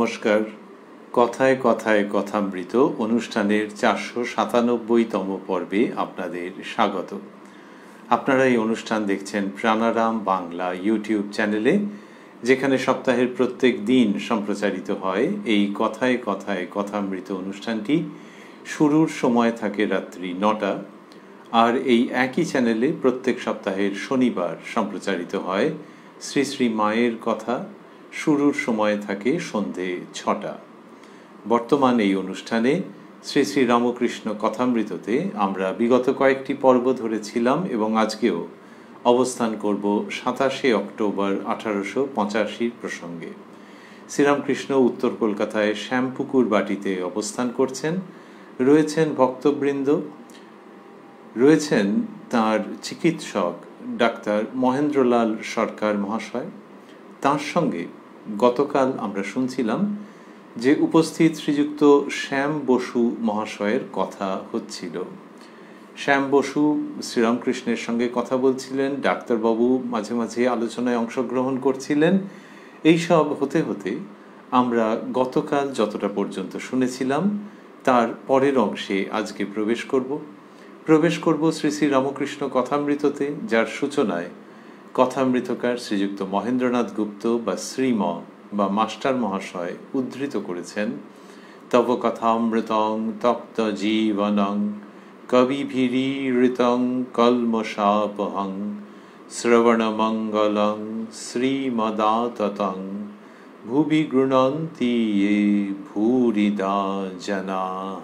নমস্কার। কথায় কথায় কথামৃত অনুষ্ঠানের 497তম পর্বে আপনাদের স্বাগত। আপনারা এই অনুষ্ঠান দেখছেন প্রাণারাম বাংলা ইউটিউব চ্যানেলে, যেখানে সপ্তাহের প্রত্যেক দিন সম্প্রচারিত হয় এই কথায় কথায় কথামৃত অনুষ্ঠানটি। শুরুর সময় থাকে রাত্রি 9টা, আর এই একই চ্যানেলে প্রত্যেক সপ্তাহের শনিবার সম্প্রচারিত হয় শ্রী শ্রী মায়ের কথা। শুরুর সময় থাকে সন্ধে 6টা। বর্তমান এই অনুষ্ঠানে শ্রী শ্রী রামকৃষ্ণ কথামৃততে আমরা বিগত কয়েকটি পর্ব ধরেছিলাম এবং আজকেও অবস্থান করব 27 অক্টোবর 1885 প্রসঙ্গে। শ্রীরামকৃষ্ণ উত্তর কলকাতায় শ্যামপুকুর বাটিতে অবস্থান করছেন। রয়েছেন ভক্তবৃন্দ, রয়েছেন তাঁর চিকিৎসক ডাক্তার মহেন্দ্রলাল সরকার মহাশয়। তাঁর সঙ্গে গতকাল আমরা শুনছিলাম যে উপস্থিত শ্রীযুক্ত শ্যাম বসু মহাশয়ের কথা হচ্ছিল। শ্যাম বসু শ্রীরামকৃষ্ণের সঙ্গে কথা বলছিলেন, ডাক্তারবাবু মাঝে মাঝে আলোচনায় অংশগ্রহণ করছিলেন। এইসব হতে হতে আমরা গতকাল যতটা পর্যন্ত শুনেছিলাম তার পরের অংশে আজকে প্রবেশ করব শ্রী শ্রী রামকৃষ্ণ কথামৃততে, যার সূচনায় কথামৃতকার শ্রীযুক্ত মহেন্দ্রনাথ গুপ্ত বা শ্রীম বা মাস্টার মহাশয় উদ্ধৃত করেছেন, তব কথামৃতং তপ্ত জীবনং কবিভিরীৃতং কলমশাপহং শ্রবণমঙ্গলং শ্রীমদাততং ভুবি গৃণন্তি ये ভূরিদা জনাঃ।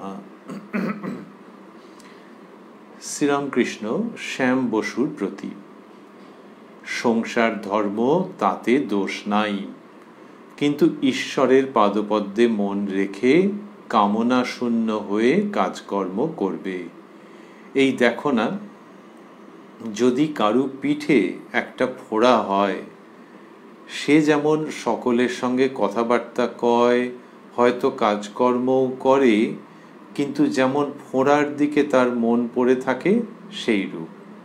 শ্রীরামকৃষ্ণ শ্যাম বসুর প্রতি। সংসার ধর্ম, তাতে দোষ নাই, কিন্তু ঈশ্বরের পাদপদ্মে মন রেখে কামনা শূন্য হয়ে কাজকর্ম করবে। এই দেখো না, যদি কারু পিঠে একটা ফোড়া হয়, সে যেমন সকলের সঙ্গে কথাবার্তা কয়, হয়তো কাজকর্মও করে, কিন্তু যেমন ফোড়ার দিকে তার মন পড়ে থাকে সেই রূপ।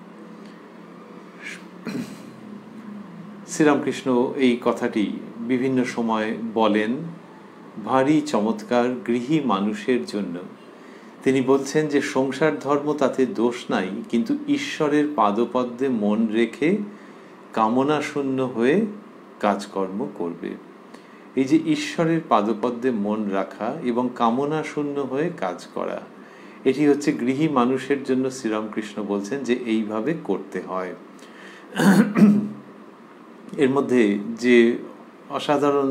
শ্রীরামকৃষ্ণ এই কথাটি বিভিন্ন সময় বলেন, ভারী চমৎকার গৃহী মানুষের জন্য। তিনি বলছেন যে সংসার ধর্ম, তাতে দোষ নাই, কিন্তু ঈশ্বরের পাদপদ্মে মন রেখে কামনা শূন্য হয়ে কাজকর্ম করবে। এই যে ঈশ্বরের পাদপদ্মে মন রাখা এবং কামনা শূন্য হয়ে কাজ করা, এটি হচ্ছে গৃহী মানুষের জন্য শ্রীরামকৃষ্ণ বলছেন যে এইভাবে করতে হয়। এর মধ্যে যে অসাধারণ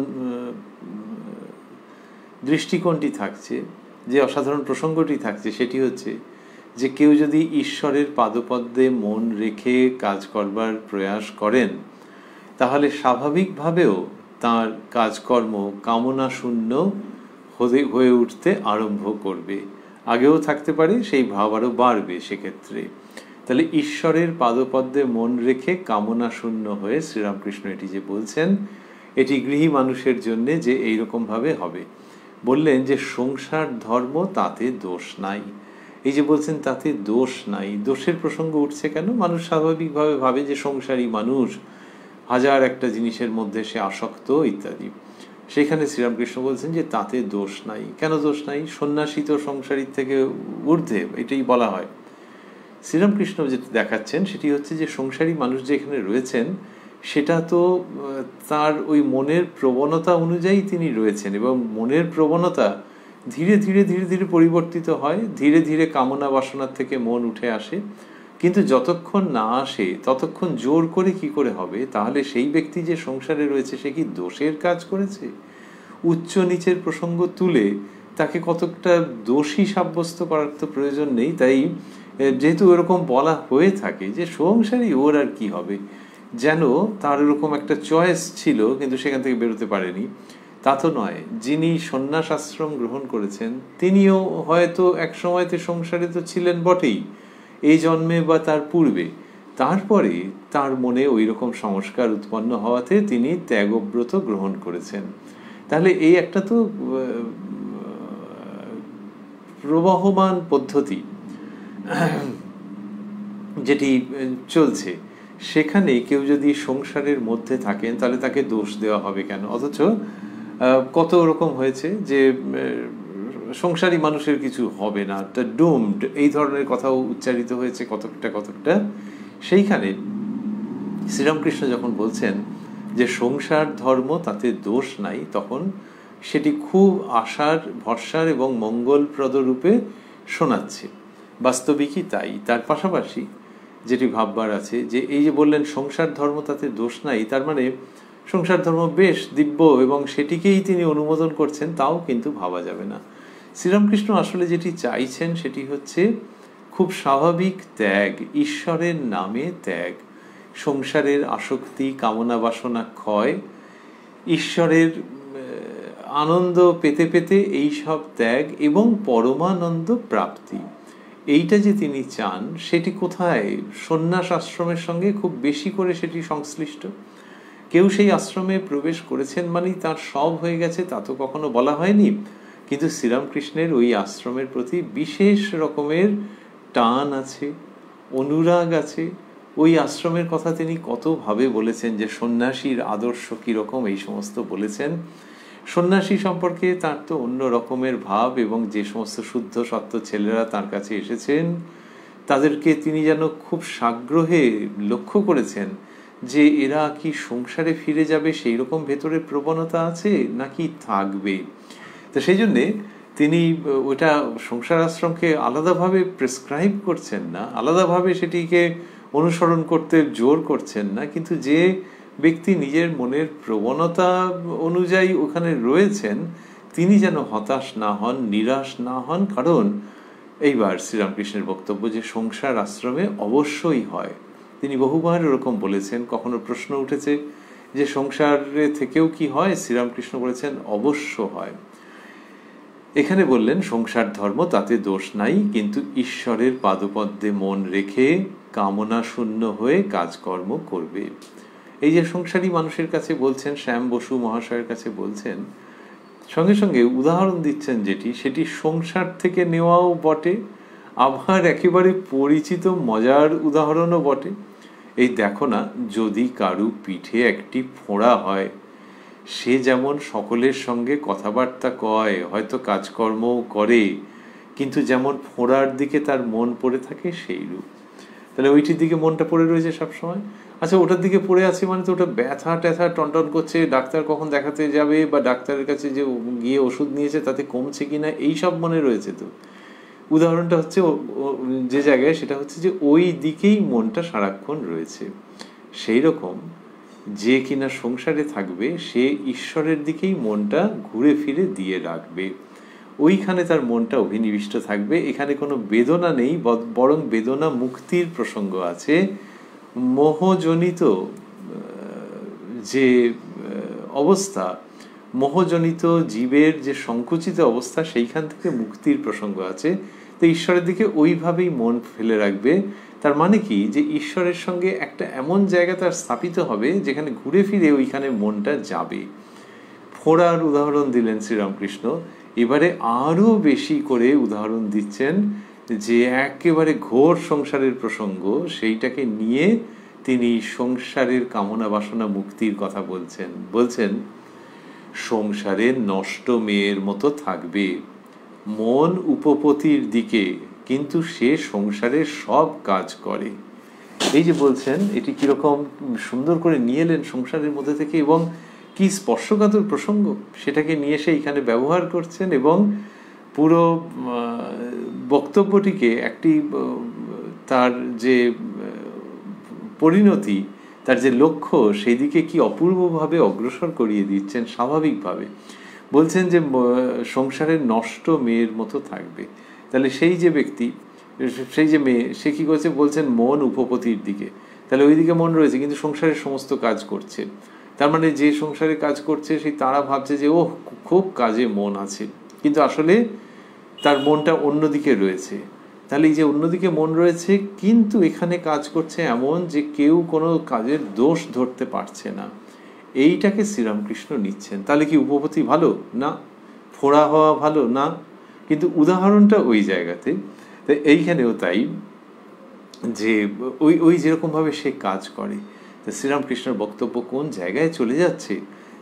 দৃষ্টিকোণটি থাকছে, যে অসাধারণ প্রসঙ্গটি থাকছে, সেটি হচ্ছে যে কেউ যদি ঈশ্বরের পাদপদ্মে মন রেখে কাজ করবার প্রয়াস করেন, তাহলে স্বাভাবিকভাবেও তার কাজকর্ম কামনা শূন্য হয়ে উঠতে আরম্ভ করবে। আগেও থাকতে পারে, সেই ভাব আরও বাড়বে সেক্ষেত্রে। তাহলে ঈশ্বরের পাদপদ্মে মন রেখে কামনা শূন্য হয়ে শ্রীরামকৃষ্ণ এটি যে বলছেন, এটি গৃহী মানুষের জন্যে যে এইরকমভাবে হবে। বললেন যে সংসার ধর্ম, তাতে দোষ নাই। এই যে বলছেন তাতে দোষ নাই, দোষের প্রসঙ্গ উঠছে কেন? মানুষ স্বাভাবিকভাবে ভাবে যে সংসারী মানুষ, হাজার একটা জিনিসের মধ্যে সে আসক্ত ইত্যাদি। সেখানে শ্রীরামকৃষ্ণ বলছেন যে তাতে দোষ নাই। কেন দোষ নাই? সন্ন্যাসী তো সংসারীর থেকে ঊর্ধ্বে, এটাই বলা হয়। শ্রীরামকৃষ্ণ যেটা দেখাচ্ছেন সেটি হচ্ছে যে সংসারী মানুষ যেখানে রয়েছেন, সেটা তো তার ওই মনের প্রবণতা অনুযায়ী তিনি রয়েছেন, এবং মনের প্রবণতা ধীরে ধীরে ধীরে ধীরে পরিবর্তিত হয়, ধীরে ধীরে কামনা বাসনার থেকে মন উঠে আসে। কিন্তু যতক্ষণ না আসে ততক্ষণ জোর করে কি করে হবে? তাহলে সেই ব্যক্তি যে সংসারে রয়েছে, সে কি দোষের কাজ করেছে? উচ্চ নিচের প্রসঙ্গ তুলে তাকে কতকটা দোষী সাব্যস্ত করার তো প্রয়োজন নেই। তাই যেহেতু এরকম বলা হয়ে থাকে যে সংসারী, ওর আর কি হবে, যেন তার এরকম একটা চয়েস ছিল কিন্তু সেখান থেকে বেরোতে পারেনি, তা তো নয়। যিনি সন্ন্যাস আশ্রম গ্রহণ করেছেন, তিনিও হয়তো এক সময়তে সংসারে তো ছিলেন বটেই, এই জন্মে বা তার পূর্বে। তারপরে তার মনে ওই রকম সংস্কার উৎপন্ন হওয়াতে তিনি ত্যাগব্রত গ্রহণ করেছেন। তাহলে এই একটা তো প্রবহমান পদ্ধতি যেটি চলছে, সেখানে কেউ যদি সংসারের মধ্যে থাকেন তাহলে তাকে দোষ দেওয়া হবে কেন? অথচ কত রকম হয়েছে যে সংসারী মানুষের কিছু হবে না, ডুমড, এই ধরনের কথাও উচ্চারিত হয়েছে কতকটা। সেইখানে শ্রীরামকৃষ্ণ যখন বলছেন যে সংসার ধর্ম তাতে দোষ নাই, তখন সেটি খুব আশার, ভরসার এবং মঙ্গলপ্রদ রূপে শোনাচ্ছে। বাস্তবিকই তাই। তার পাশাপাশি যেটি ভাববার আছে যে এই যে বললেন সংসার ধর্ম তাতে দোষ নাই, তার মানে সংসার ধর্ম বেশ দিব্য এবং সেটিকেই তিনি অনুমোদন করছেন, তাও কিন্তু ভাবা যাবে না। শ্রীরামকৃষ্ণ আসলে যেটি চাইছেন সেটি হচ্ছে খুব স্বাভাবিক ত্যাগ, ঈশ্বরের নামে ত্যাগ, সংসারের আসক্তি, কামনা বাসনা ক্ষয়, ঈশ্বরের আনন্দ পেতে পেতে এই সব ত্যাগ এবং পরমানন্দ প্রাপ্তি, এইটা যে তিনি চান সেটি কোথায়? সন্ন্যাস আশ্রমের সঙ্গে খুব বেশি করে সেটি সংশ্লিষ্ট। কেউ সেই আশ্রমে প্রবেশ করেছেন মানেই তার সব হয়ে গেছে তা তো কখনো বলা হয়নি, কিন্তু শ্রীরামকৃষ্ণের ওই আশ্রমের প্রতি বিশেষ রকমের টান আছে, অনুরাগ আছে। ওই আশ্রমের কথা তিনি কতভাবে বলেছেন, যে সন্ন্যাসীর আদর্শ কীরকম এই সমস্ত বলেছেন। সন্ন্যাসী সম্পর্কে তার তো অন্য রকমের ভাব, এবং যে সমস্ত শুদ্ধ সত্য ছেলেরা তার কাছে এসেছেন তাদেরকে তিনি যেন খুব সাগ্রহে লক্ষ্য করেছেন যে এরা কি সংসারে ফিরে যাবে সেই রকম ভেতরের প্রবণতা আছে নাকি থাকবে। তো সেই জন্যে তিনি ওটা সংসার আশ্রমকে আলাদাভাবে প্রেসক্রাইব করছেন না, আলাদাভাবে সেটিকে অনুসরণ করতে জোর করছেন না, কিন্তু যে ব্যক্তি নিজের মনের প্রবণতা অনুযায়ী ওখানে রয়েছেন তিনি যেন হতাশ না হন, নিরাশ না হন। কারণ এইবার শ্রীরামকৃষ্ণের বক্তব্য যে সংসার আশ্রমে অবশ্যই হয়, তিনি বহুবার এরকম বলেছেন। কখনো প্রশ্ন উঠেছে যে সংসারে থেকেও কি হয়, শ্রীরামকৃষ্ণ বলেছেন অবশ্য হয়। এখানে বললেন সংসার ধর্ম তাতে দোষ নাই, কিন্তু ঈশ্বরের পাদপদ্মে মন রেখে কামনা শূন্য হয়ে কাজকর্ম করবে। এই যে সংসারী মানুষের কাছে বলছেন, শ্যাম বসু মহাশয়ের কাছে বলছেন, সঙ্গে সঙ্গে উদাহরণ দিচ্ছেন যেটি, সেটি সংসার থেকে নেওয়াও বটে, আবার একেবারে পরিচিত মজার উদাহরণও বটে। এই দেখো না, যদি কারু পিঠে একটি ফোঁড়া হয়, সে যেমন সকলের সঙ্গে কথাবার্তা কয়, হয়তো কাজকর্মও করে, কিন্তু যেমন ফোঁড়ার দিকে তার মন পড়ে থাকে সেই রূপ। তাহলে ওইটির দিকে মনটা পড়ে রয়েছে সবসময়। আচ্ছা, ওটার দিকে পড়ে আছে মানে তো ওটা ব্যথা ট্যাথা টনটন করছে, ডাক্তার কখন দেখাতে যাবে বা ডাক্তারের কাছে যে গিয়ে ওষুধ নিয়েছে তাতে কমছে কিনা এই সব মনে রয়েছে। তো উদাহরণটা হচ্ছে যে জায়গায়, সেটা হচ্ছে যে ওই দিকেই মনটা সারাক্ষণ রয়েছে। সেই রকম যে কিনা সংসারে থাকবে সে ঈশ্বরের দিকেই মনটা ঘুরে ফিরে দিয়ে রাখবে, ওইখানে তার মনটা অভিনিবিষ্ট থাকবে। এখানে কোনো বেদনা নেই, বরং বেদনা মুক্তির প্রসঙ্গ আছে। মোহজনিত যে অবস্থা, মোহজনিত জীবের যে সংকুচিত অবস্থা, সেইখান থেকে মুক্তির প্রসঙ্গ আছে। তো ঈশ্বরের দিকে ওইভাবেই মন ফেলে রাখবে। তার মানে কি, যে ঈশ্বরের সঙ্গে একটা এমন জায়গা তার স্থাপিত হবে যেখানে ঘুরে ফিরে ওইখানে মনটা যাবে। ফোঁড়ার উদাহরণ দিলেন শ্রীরামকৃষ্ণ, এবারে আরো বেশি করে উদাহরণ দিচ্ছেন যে একেবারে ঘোর সংসারের প্রসঙ্গ, সেইটাকে নিয়ে তিনি সংসারের কামনা বাসনা মুক্তির কথা বলছেন সংসারে নষ্ট মেয়ের মতো থাকবে, মন উপপতির দিকে, কিন্তু সে সংসারের সব কাজ করে। এই যে বলছেন, এটি কিরকম সুন্দর করে নিয়ে এলেন সংসারের মধ্যে থেকে, এবং কি স্পর্শকাতর প্রসঙ্গ সেটাকে নিয়ে এসে এখানে ব্যবহার করছেন, এবং পুরো বক্তব্যটিকে একটি তার যে পরিণতি, তার যে লক্ষ্য, সেই দিকে কি অপূর্বভাবে অগ্রসর করিয়ে দিচ্ছেন স্বাভাবিকভাবে। বলছেন যে সংসারের নষ্ট মেয়ের মতো থাকবে। তাহলে সেই যে ব্যক্তি, সেই যে মেয়ে, সে কি করছে? বলছেন মন উপপতির দিকে। তাহলে ওই দিকে মন রয়েছে, কিন্তু সংসারের সমস্ত কাজ করছে। তার মানে যে সংসারে কাজ করছে সেই তারা ভাবছে যে ও খুব কাজে মন আছে, কিন্তু আসলে তার মনটা অন্যদিকে রয়েছে। তাহলে এই যে অন্যদিকে মন রয়েছে কিন্তু এখানে কাজ করছে এমন যে কেউ কোনো কাজের দোষ ধরতে পারছে না, এইটাকে শ্রীরামকৃষ্ণ নিচ্ছেন। তাহলে কি উপপতি ভালো না, ফোড়া হওয়া ভালো না? কিন্তু উদাহরণটা ওই জায়গাতে। তাই এইখানেও তাই, যে ওই যেরকমভাবে সে কাজ করে। তা শ্রীরামকৃষ্ণের বক্তব্য কোন জায়গায় চলে যাচ্ছে,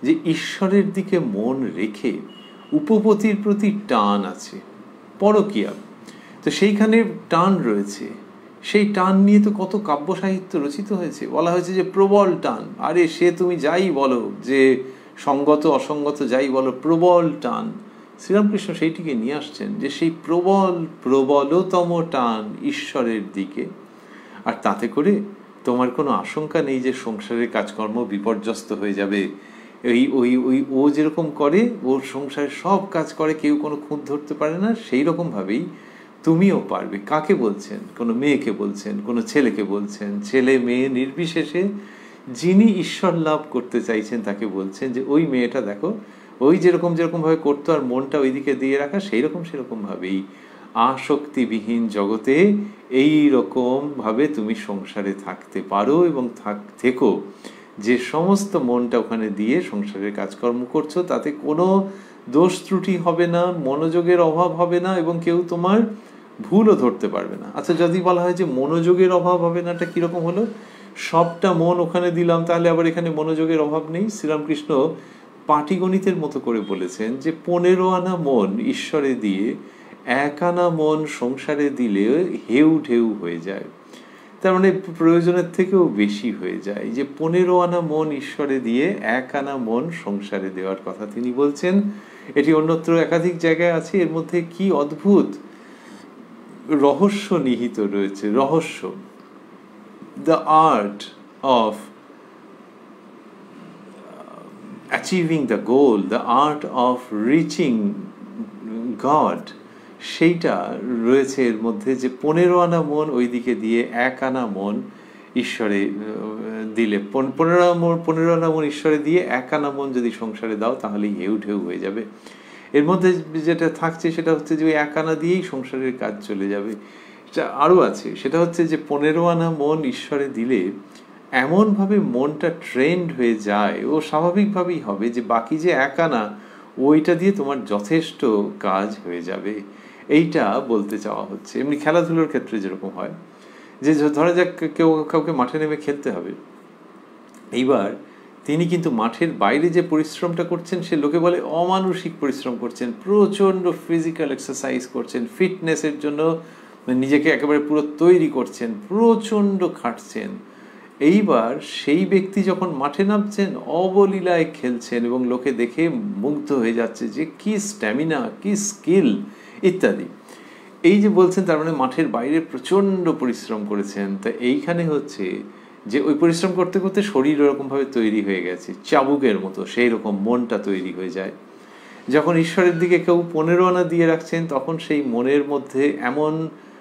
যে ঈশ্বরের দিকে মন রেখে উপপতির প্রতি টান আছে, পরকীয়া, তো সেইখানে টান রয়েছে। সেই টান নিয়ে তো কত কাব্য সাহিত্য রচিত হয়েছে। বলা হয়েছে যে প্রবল টান, আরে সে তুমি যাই বলো, যে সঙ্গত অসঙ্গত যাই বলো, প্রবল টান। শ্রীরামকৃষ্ণ সেইটিকে নিয়ে আসছেন যে সেই প্রবলতম টান ঈশ্বরের দিকে। আর তাতে করে তোমার কোনো আশঙ্কা নেই যে সংসারের কাজকর্ম বিপর্যস্ত হয়ে যাবে। ও যেরকম করে, ওর সংসারের সব কাজ করে, কেউ কোনো খুঁত ধরতে পারে না, সেই রকমভাবেই তুমিও পারবে। কাকে বলছেন? কোনো মেয়েকে বলছেন, কোনো ছেলেকে বলছেন, ছেলে মেয়ে নির্বিশেষে যিনি ঈশ্বর লাভ করতে চাইছেন তাকে বলছেন যে ওই মেয়েটা দেখো, ওই যেরকমভাবে করতো আর মনটা ওইদিকে দিয়ে রাখা, সেরকমভাবেই আসক্তিবিহীন জগতে এই রকমভাবে তুমি সংসারে থাকতে পারো এবং থেকো। যে সমস্ত মনটা ওখানে দিয়ে সংসারের কাজকর্ম করছো তাতে কোনো দোষ ত্রুটি হবে না, মনোযোগের অভাব হবে না, এবং কেউ তোমার ভুলও ধরতে পারবে না। আচ্ছা, যদি বলা হয় যে মনোযোগের অভাব হবে না, এটা কিরকম হলো? সবটা মন ওখানে দিলাম, তাহলে আবার এখানে মনোযোগের অভাব নেই? শ্রীরামকৃষ্ণ পাটিগণিতের মতো করে বলেছেন যে 15 আনা মন ঈশ্বরে দিয়ে 1 আনা মন সংসারে দিলে হেউ ঢেউ হয়ে যায়। তার মানে প্রয়োজনের থেকেও বেশি হয়ে যায়। যে 15 আনা মন ঈশ্বরে দিয়ে 1 আনা মন সংসারে দেওয়ার কথা তিনি বলছেন। এটি অন্যত্র একাধিক জায়গায় আছে। এর মধ্যে কি অদ্ভুত রহস্য নিহিত রয়েছে। রহস্য, the art of achieving the goal, the art of reaching God, সেইটা রয়েছে এর মধ্যে। যে 15 আনা মন ওইদিকে দিয়ে 1 আনা মন ঈশ্বরে দিলে, 15 আনা মন ঈশ্বরে দিয়ে 1 আনা মন যদি সংসারে দাও তাহলেই হেউ ঢেউ হয়ে যাবে। এর মধ্যে যেটা থাকছে সেটা হচ্ছে যে ওই 1 আনা দিয়েই সংসারের কাজ চলে যাবে। এটা আরও আছে, সেটা হচ্ছে যে 15 আনা মন ঈশ্বরে দিলে এমনভাবে মনটা ট্রেন্ড হয়ে যায়, ও স্বাভাবিকভাবেই হবে যে বাকি যে 1 আনা, ওইটা দিয়ে তোমার যথেষ্ট কাজ হয়ে যাবে। এইটা বলতে চাওয়া হচ্ছে। এমনি খেলাধুলোর ক্ষেত্রে যেরকম হয়, যে ধরা যাক কাউকে মাঠে নেমে খেলতে হবে, এইবার তিনি কিন্তু মাঠের বাইরে যে পরিশ্রমটা করছেন সে লোকে বলে অমানুষিক পরিশ্রম করছেন, প্রচণ্ড ফিজিক্যাল এক্সারসাইজ করছেন, ফিটনেসের জন্য নিজেকে একেবারে পুরো তৈরি করছেন, প্রচণ্ড খাটছেন। এইবার সেই ব্যক্তি যখন মাঠে নামছেন অবলীলায় খেলছেন এবং লোকে দেখে মুগ্ধ হয়ে যাচ্ছে যে কি স্ট্যামিনা, কি স্কিল ইত্যাদি। এই যে বলছেন, তার মানে মাঠের বাইরে প্রচণ্ড পরিশ্রম করেছেন। তা এইখানে হচ্ছে যে ওই পরিশ্রম করতে করতে শরীর ওরকমভাবে তৈরি হয়ে গেছে, চাবুকের মতো সেই রকম মনটা তৈরি হয়ে যায়। যখন ঈশ্বরের দিকে কেউ 15 আনা দিয়ে রাখছেন তখন সেই মনের মধ্যে এমন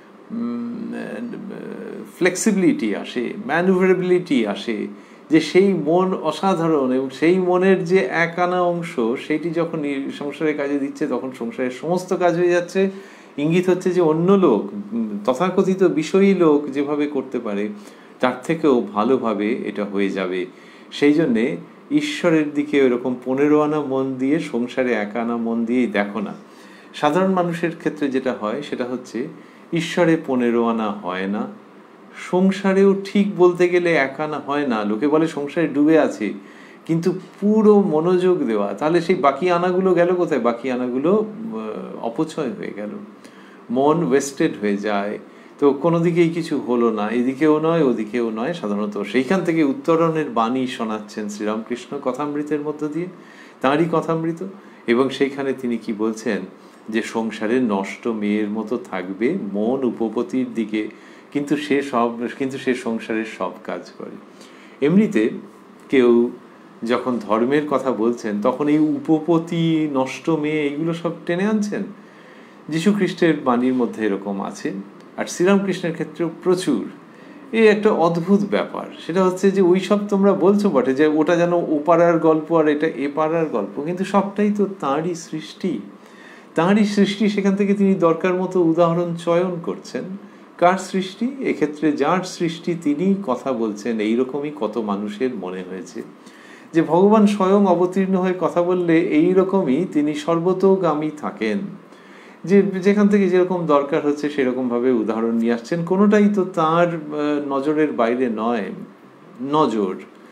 ফ্লেক্সিবিলিটি আসে, ম্যানুভারেবিলিটি আসে যে সেই মন অসাধারণ। এবং সেই মনের যে 1 আনা অংশ সেইটি যখন সংসারের কাজে দিচ্ছে তখন সংসারের সমস্ত কাজ হয়ে যাচ্ছে। ইঙ্গিত হচ্ছে যে অন্য লোক, তথাকথিত বিষয়ী লোক যেভাবে করতে পারে তার থেকেও ভালোভাবে এটা হয়ে যাবে। সেই জন্যে ঈশ্বরের দিকে ওরকম 15 আনা মন দিয়ে সংসারে 1 আনা মন দিয়েই দেখো না। সাধারণ মানুষের ক্ষেত্রে যেটা হয় সেটা হচ্ছে ঈশ্বরে 15 আনা হয় না, সংসারেও ঠিক বলতে গেলে 1 আনা হয় না। লোকে বলে সংসারে ডুবে আছে, কিন্তু পুরো মনোযোগ দেওয়া, তাহলে সেই বাকি আনাগুলো গেল কোথায়? বাকি আনাগুলো অপচয় হয়ে গেল, মন ওয়েস্টেড হয়ে যায়। তো কোনো দিকেই কিছু হলো না, এদিকেও নয় ওদিকেও নয়। সাধারণত সেইখান থেকে উত্তরণের বাণী শোনাচ্ছেন শ্রীরামকৃষ্ণ কথামৃতের মধ্য দিয়ে, তাঁরই কথামৃত। এবং সেইখানে তিনি কি বলছেন যে সংসারে নষ্ট মেয়ের মতো থাকবে মন উপপতির দিকে, কিন্তু সে সংসারের সব কাজ করে। এমনিতে কেউ যখন ধর্মের কথা বলছেন তখন এই উপপতি, নষ্ট মেয়ে, এইগুলো সব টেনে আনছেন। যীশু খ্রিস্টের বাণীর মধ্যে এরকম আছে, আর শ্রীরামকৃষ্ণের ক্ষেত্রেও প্রচুর। এই একটা অদ্ভুত ব্যাপার, সেটা হচ্ছে যে ওই সব তোমরা বলছো বটে যে ওটা যেন ও পাড়ার গল্প আর এটা এ পাড়ার গল্প, কিন্তু সবটাই তো তাঁরই সৃষ্টি, তাঁরই সৃষ্টি। সেখান থেকে তিনি দরকার মতো উদাহরণ চয়ন করছেন। কার সৃষ্টি? এক্ষেত্রে যার সৃষ্টি তিনি কথা বলছেন। এইরকমই কত মানুষের মনে হয়েছে যে ভগবান স্বয়ং অবতীর্ণ হয়ে কথা বললে এইরকমই তিনি সর্বতোগামী থাকেন, যে যেখান থেকে যেরকম দরকার হচ্ছে সেরকমভাবে উদাহরণ নিয়ে আসছেন। কোনোটাই তো তার নজরের বাইরে নয়। নজর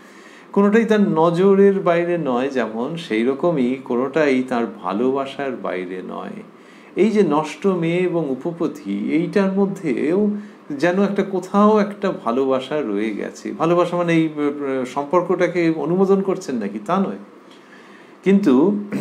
কোনোটাই তার নজরের বাইরে নয়, যেমন সেই রকমই কোনোটাই তার ভালোবাসার বাইরে নয়। এই যে নষ্ট মেয়ে এবং উপপতি, এইটার মধ্যেও যেন একটা কোথাও একটা ভালোবাসা রয়ে গেছে। ভালোবাসা মানে এই সম্পর্কটাকে অনুমোদন করছেন নাকি, তা নয়, কিন্তু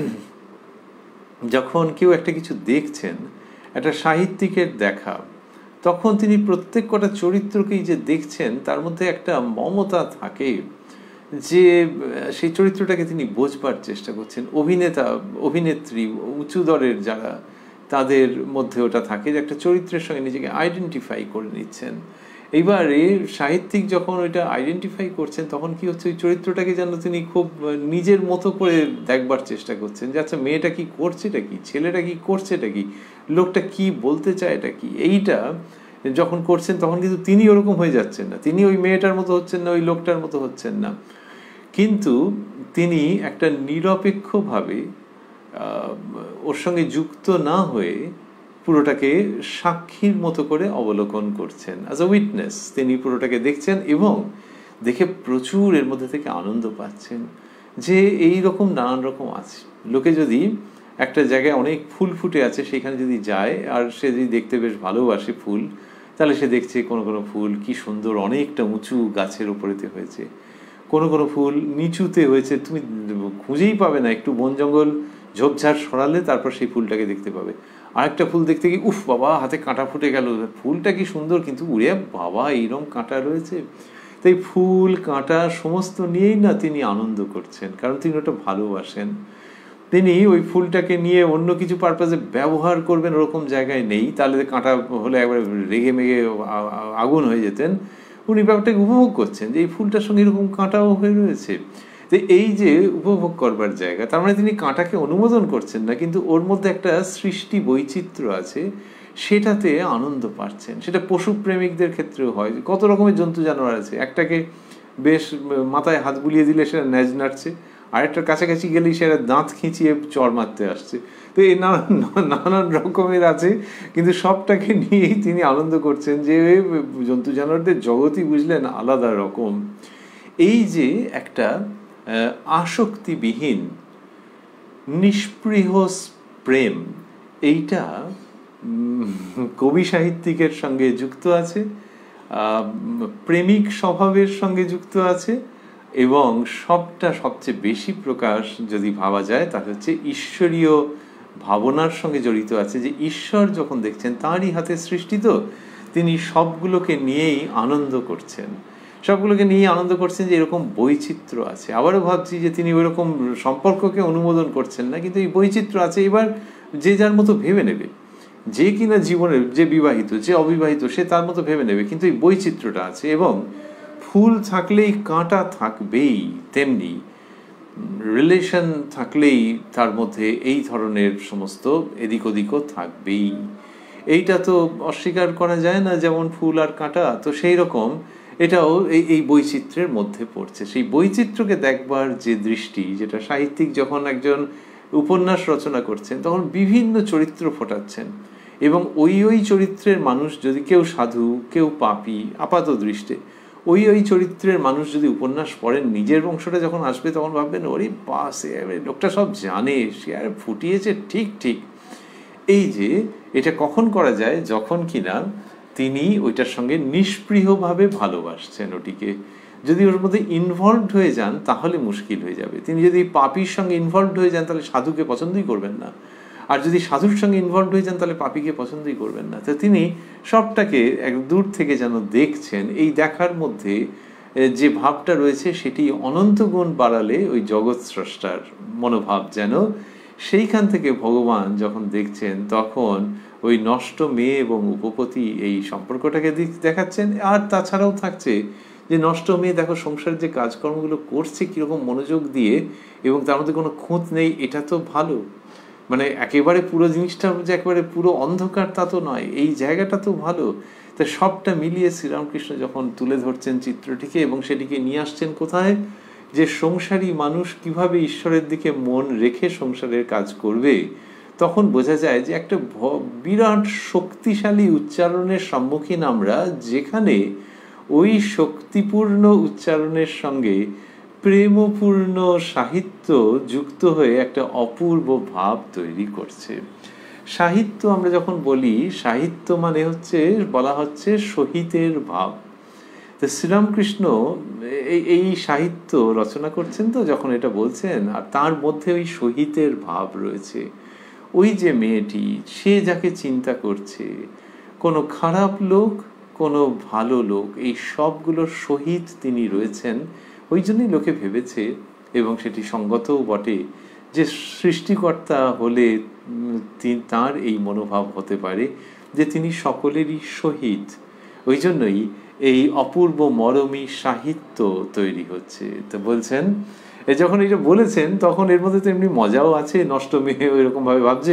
যখন কেউ একটা কিছু দেখছেন, একটা সাহিত্যিকের দেখা, তখন তিনি প্রত্যেক কটা চরিত্রকেই যে দেখছেন তার মধ্যে একটা মমতা থাকে, যে সেই চরিত্রটাকে তিনি বোঝবার চেষ্টা করছেন। অভিনেতা অভিনেত্রী উঁচু দরের যারা, তাদের মধ্যে ওটা থাকে যে একটা চরিত্রের সঙ্গে নিজেকে আইডেন্টিফাই করে নিচ্ছেন। এইবারে সাহিত্যিক যখন ওইটা আইডেন্টিফাই করছেন, তখন কি হচ্ছে, ওই চরিত্রটাকে যেন তিনি খুব নিজের মতো করে দেখবার চেষ্টা করছেন, যে আচ্ছা মেয়েটা কি করছেটা কি, ছেলেটা কি করছেটা কি, লোকটা কি বলতে চায় এটা কি। এইটা যখন করছেন তখন কিন্তু তিনি ওরকম হয়ে যাচ্ছেন না, তিনি ওই মেয়েটার মতো হচ্ছেন না, ওই লোকটার মতো হচ্ছেন না, কিন্তু তিনি একটা নিরপেক্ষভাবে ওর সঙ্গে যুক্ত না হয়ে পুরোটাকে সাক্ষীর মতো করে অবলোকন করছেন, অ্যাজ আ উইটনেস তিনি পুরোটাকে দেখছেন এবং দেখে প্রচুর এর মধ্যে থেকে আনন্দ পাচ্ছেন। যে এই রকম নানান রকম আছে, লোকে যদি একটা জায়গায় অনেক ফুল ফুটে আছে সেখানে যদি যায়, আর সে যদি দেখতে বেশ ভালোবাসে ফুল, তাহলে সে দেখছে কোনো কোনো ফুল কি সুন্দর অনেকটা উঁচু গাছের উপরেতে হয়েছে, কোনো কোনো ফুল নিচুতে হয়েছে, তুমি খুঁজেই পাবে না, একটু বন জঙ্গল ঝোপঝাড় সরালে তারপর সেই ফুলটাকে দেখতে পাবে। আরেকটা ফুল দেখতে গিয়ে উফ বাবা হাতে কাঁটা ফুটে গেল, ফুলটা কি সুন্দর, কিন্তু উড়ে বাবা এইরকম কাঁটা রয়েছে। তাই ফুল কাঁটা সমস্ত নিয়েই না তিনি আনন্দ করছেন, কারণ তিনি ওটা ভালোবাসেন। তিনি ওই ফুলটাকে নিয়ে অন্য কিছু পারপাসে ব্যবহার করবেন ওরকম জায়গায় নেই, তাহলে কাঁটা হলে একবারে রেগে মেগে আগুন হয়ে যেতেন। উনি ব্যাপারটাকে উপভোগ করছেন যে এই ফুলটার সঙ্গে এরকম কাঁটাও হয়ে রয়েছে। তো এই যে উপভোগ করবার জায়গা, তার মানে তিনি কাঁটাকে অনুমোদন করছেন না, কিন্তু ওর মধ্যে একটা সৃষ্টি বৈচিত্র্য আছে, সেটাতে আনন্দ পাচ্ছেন। সেটা পশু প্রেমিকদের ক্ষেত্রেও হয়, কত রকমের জন্তু জানোয়ার আছে, একটাকে বেশ মাথায় হাত বুলিয়ে দিলে সেটা ন্যাজ নাড়ছে, আরেকটার কাছাকাছি গেলেই সেটা দাঁত খিঁচিয়ে চড় মারতে আসছে। তো এই নানান রকমের আছে, কিন্তু সবটাকে নিয়েই তিনি আনন্দ করছেন, যে জন্তু জানোয়ারদের জগতই বুঝলেন আলাদা রকম। এই যে একটা আসক্তিবিহীন নিষ্পৃহ প্রেম, এইটা কবি সাহিত্যিকের সঙ্গে যুক্ত আছে, প্রেমিক স্বভাবের সঙ্গে যুক্ত আছে, এবং সবচেয়ে বেশি প্রকাশ যদি ভাবা যায় তাহলে হচ্ছে ঈশ্বরীয় ভাবনার সঙ্গে জড়িত আছে। যে ঈশ্বর যখন দেখছেন তাঁরই হাতে সৃষ্টি, তো তিনি সবগুলোকে নিয়েই আনন্দ করছেন, সবগুলোকে নিয়ে আনন্দ করছেন যে এরকম বৈচিত্র্য আছে। আবারও ভাবছি যে তিনি ওইরকম সম্পর্ককে অনুমোদন করছেন না, কিন্তু এই বৈচিত্র্য আছে। এবার যে যার মতো ভেবে নেবে, যে কিনা জীবনের, যে বিবাহিত যে অবিবাহিত সে তার মতো ভেবে নেবে, কিন্তু এই বৈচিত্র্যটা আছে। এবং ফুল থাকলেই কাঁটা থাকবেই, তেমনি রিলেশন থাকলেই তার মধ্যে এই ধরনের সমস্ত এদিক ওদিকও থাকবেই। এইটা তো অস্বীকার করা যায় না, যেমন ফুল আর কাঁটা, তো সেই রকম এটাও এই বৈচিত্র্যের মধ্যে পড়ছে। সেই বৈচিত্র্যকে দেখবার যে দৃষ্টি, যেটা সাহিত্যিক যখন একজন উপন্যাস রচনা করছেন তখন বিভিন্ন চরিত্র ফোটাচ্ছেন, এবং ওই চরিত্রের মানুষ, যদি কেউ সাধু কেউ পাপী আপাত দৃষ্টে, ওই চরিত্রের মানুষ যদি উপন্যাস পড়েন, নিজের বংশটা যখন আসবে তখন ভাববেন ওরে বাস, লোকটা সব জানে, সে আর ফুটিয়েছে ঠিক ঠিক। এই যে এটা কখন করা যায়, যখন কিনা তিনি ওইটার সঙ্গে নিষ্পৃহভাবে ভালোবাসছেন ওটিকে। যদি ওর মধ্যে ইনভলভড হয়ে যান তাহলে মুশকিল হয়ে যাবে। তিনি যদি পাপীর সঙ্গে ইনভলভড হয়ে যান তাহলে সাধুকে পছন্দই করবেন না, আর যদি সাধুর সঙ্গে ইনভলভড হয়ে যান তাহলে পাপীকে পছন্দই করবেন না। তো তিনি সবটাকে এক দূর থেকে যেন দেখছেন, এই দেখার মধ্যে যে ভাবটা রয়েছে সেটি অনন্ত গুণ বাড়ালে ওই জগৎ স্রষ্টার মনোভাব যেন সেইখান থেকে ভগবান যখন দেখছেন তখন ওই নষ্ট মেয়ে এবং উপপতি এই সম্পর্কটাকে দেখাচ্ছেন। আর তাছাড়াও থাকছে যে নষ্ট মেয়ে দেখো সংসারের যে কাজকর্মগুলো করছে কীরকম মনোযোগ দিয়ে, এবং তার মধ্যে কোনো খুঁত নেই, এটা তো ভালো। মানে একেবারে পুরো জিনিসটা যে একেবারে পুরো অন্ধকার তা তো নয়, এই জায়গাটা তো ভালো। তা সবটা মিলিয়ে শ্রীরামকৃষ্ণ যখন তুলে ধরছেন চিত্রটিকে এবং সেটিকে নিয়ে আসছেন কোথায়, যে সংসারী মানুষ কিভাবে ঈশ্বরের দিকে মন রেখে সংসারের কাজ করবে, তখন বোঝা যায় যে একটা বিরাট শক্তিশালী উচ্চারণের সম্মুখীন আমরা, যেখানে ওই শক্তিপূর্ণ উচ্চারণের সঙ্গে প্রেমপূর্ণ সাহিত্য যুক্ত হয়ে একটা অপূর্ব ভাব তৈরি করছে। সাহিত্য আমরা যখন বলি, সাহিত্য মানে হচ্ছে, বলা হচ্ছে সহিতের ভাব। তো শ্রীরামকৃষ্ণ এই সাহিত্য রচনা করছেন, তো যখন এটা বলছেন, আর তার মধ্যে ওই সহিতের ভাব রয়েছে। ওই যে মেয়েটি, সে যাকে চিন্তা করছে, কোনো খারাপ লোক, কোনো ভালো লোক, এই সবগুলোর সহিত তিনি রয়েছেন। ওই জন্যই লোকে ভেবেছে, এবং সেটি সঙ্গতও বটে, যে সৃষ্টিকর্তা হলে তার এই মনোভাব হতে পারে যে তিনি সকলেরই সহিত। ওই জন্যই এই অপূর্ব মরমী সাহিত্য তৈরি হচ্ছে। তো বলছেন, যখন এটা বলেছেন তখন এর মধ্যে তো এমনি মজাও আছে, নষ্ট মেয়ে ওইরকম ভাবে ভাবছে।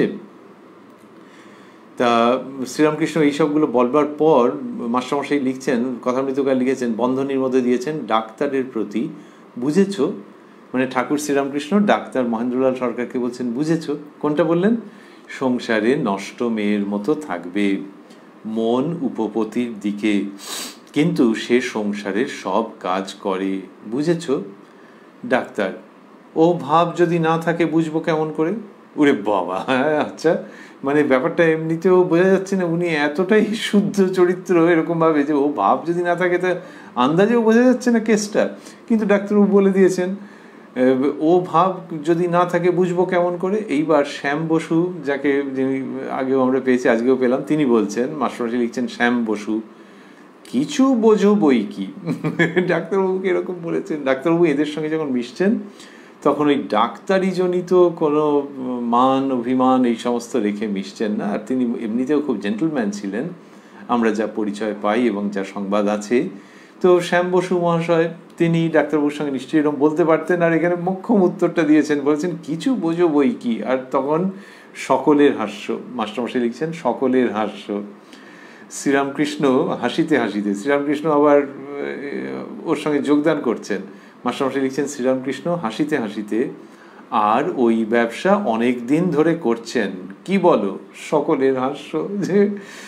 তা শ্রীরামকৃষ্ণ এইসবগুলো বলবার পর মাস্টারমশাই লিখছেন, কথামৃতকার লিখেছেন, বন্ধনীর মধ্যে দিয়েছেন, ডাক্তারের প্রতি বুঝেছ, মানে ঠাকুর শ্রীরামকৃষ্ণ ডাক্তার মহেন্দ্রলাল সরকারকে বলছেন, বুঝেছ? কোনটা বললেন? সংসারে নষ্ট মেয়ের মতো থাকবে, মন উপপতির দিকে, কিন্তু সে সংসারের সব কাজ করে, বুঝেছ? ডাক্তার, ও ভাব যদি না থাকে বুঝবো কেমন করে? ওরে বাবা, আচ্ছা, মানে ব্যাপারটা এমনিতেও বোঝা যাচ্ছে না উনি এতটাই শুদ্ধ চরিত্র, এরকম ভাবে যে ও ভাব যদি না থাকে, তা আন্দাজেও বোঝা যাচ্ছে না কেসটা। কিন্তু ডাক্তারবাবু বলে দিয়েছেন, ও ভাব যদি না থাকে বুঝবো কেমন করে। এইবার শ্যাম বসু, যাকে আগেও আমরা পেয়েছি, আজকেও পেলাম, তিনি বলছেন, মাস্টারমশাই লিখছেন, শ্যাম বসু, কিছু বোঝো বই কি। ডাক্তারবাবুকে এরকম বলেছেন। ডাক্তারবাবু এদের সঙ্গে যখন মিশছেন, তখন ওই ডাক্তারি জনিত কোনো মান অভিমান এই সমস্ত রেখে মিশছেন না। আর তিনি এমনিতেও খুব জেন্টলম্যান ছিলেন, আমরা যা পরিচয় পাই এবং যা সংবাদ আছে। তো শ্যাম বসু মহাশয়, তিনি ডাক্তারবাবুর সঙ্গে নিশ্চয়ই এরকম বলতে পারতেন, আর এখানে মোক্ষম উত্তরটা দিয়েছেন, বলছেন কিছু বোঝো বই কি। আর তখন সকলের হাস্য, মাস্টারমশাই লিখছেন, সকলের হাস্য। শ্রীরামকৃষ্ণ হাসিতে হাসিতে, শ্রীরামকৃষ্ণ আবার ওর সঙ্গে যোগদান করছেন। মাস্টারমশাই লিখছেন, শ্রীরামকৃষ্ণ হাসিতে হাসিতে, আর ওই ব্যবসা অনেক দিন ধরে করছেন, কি বলো? সকলের হাস্য। যে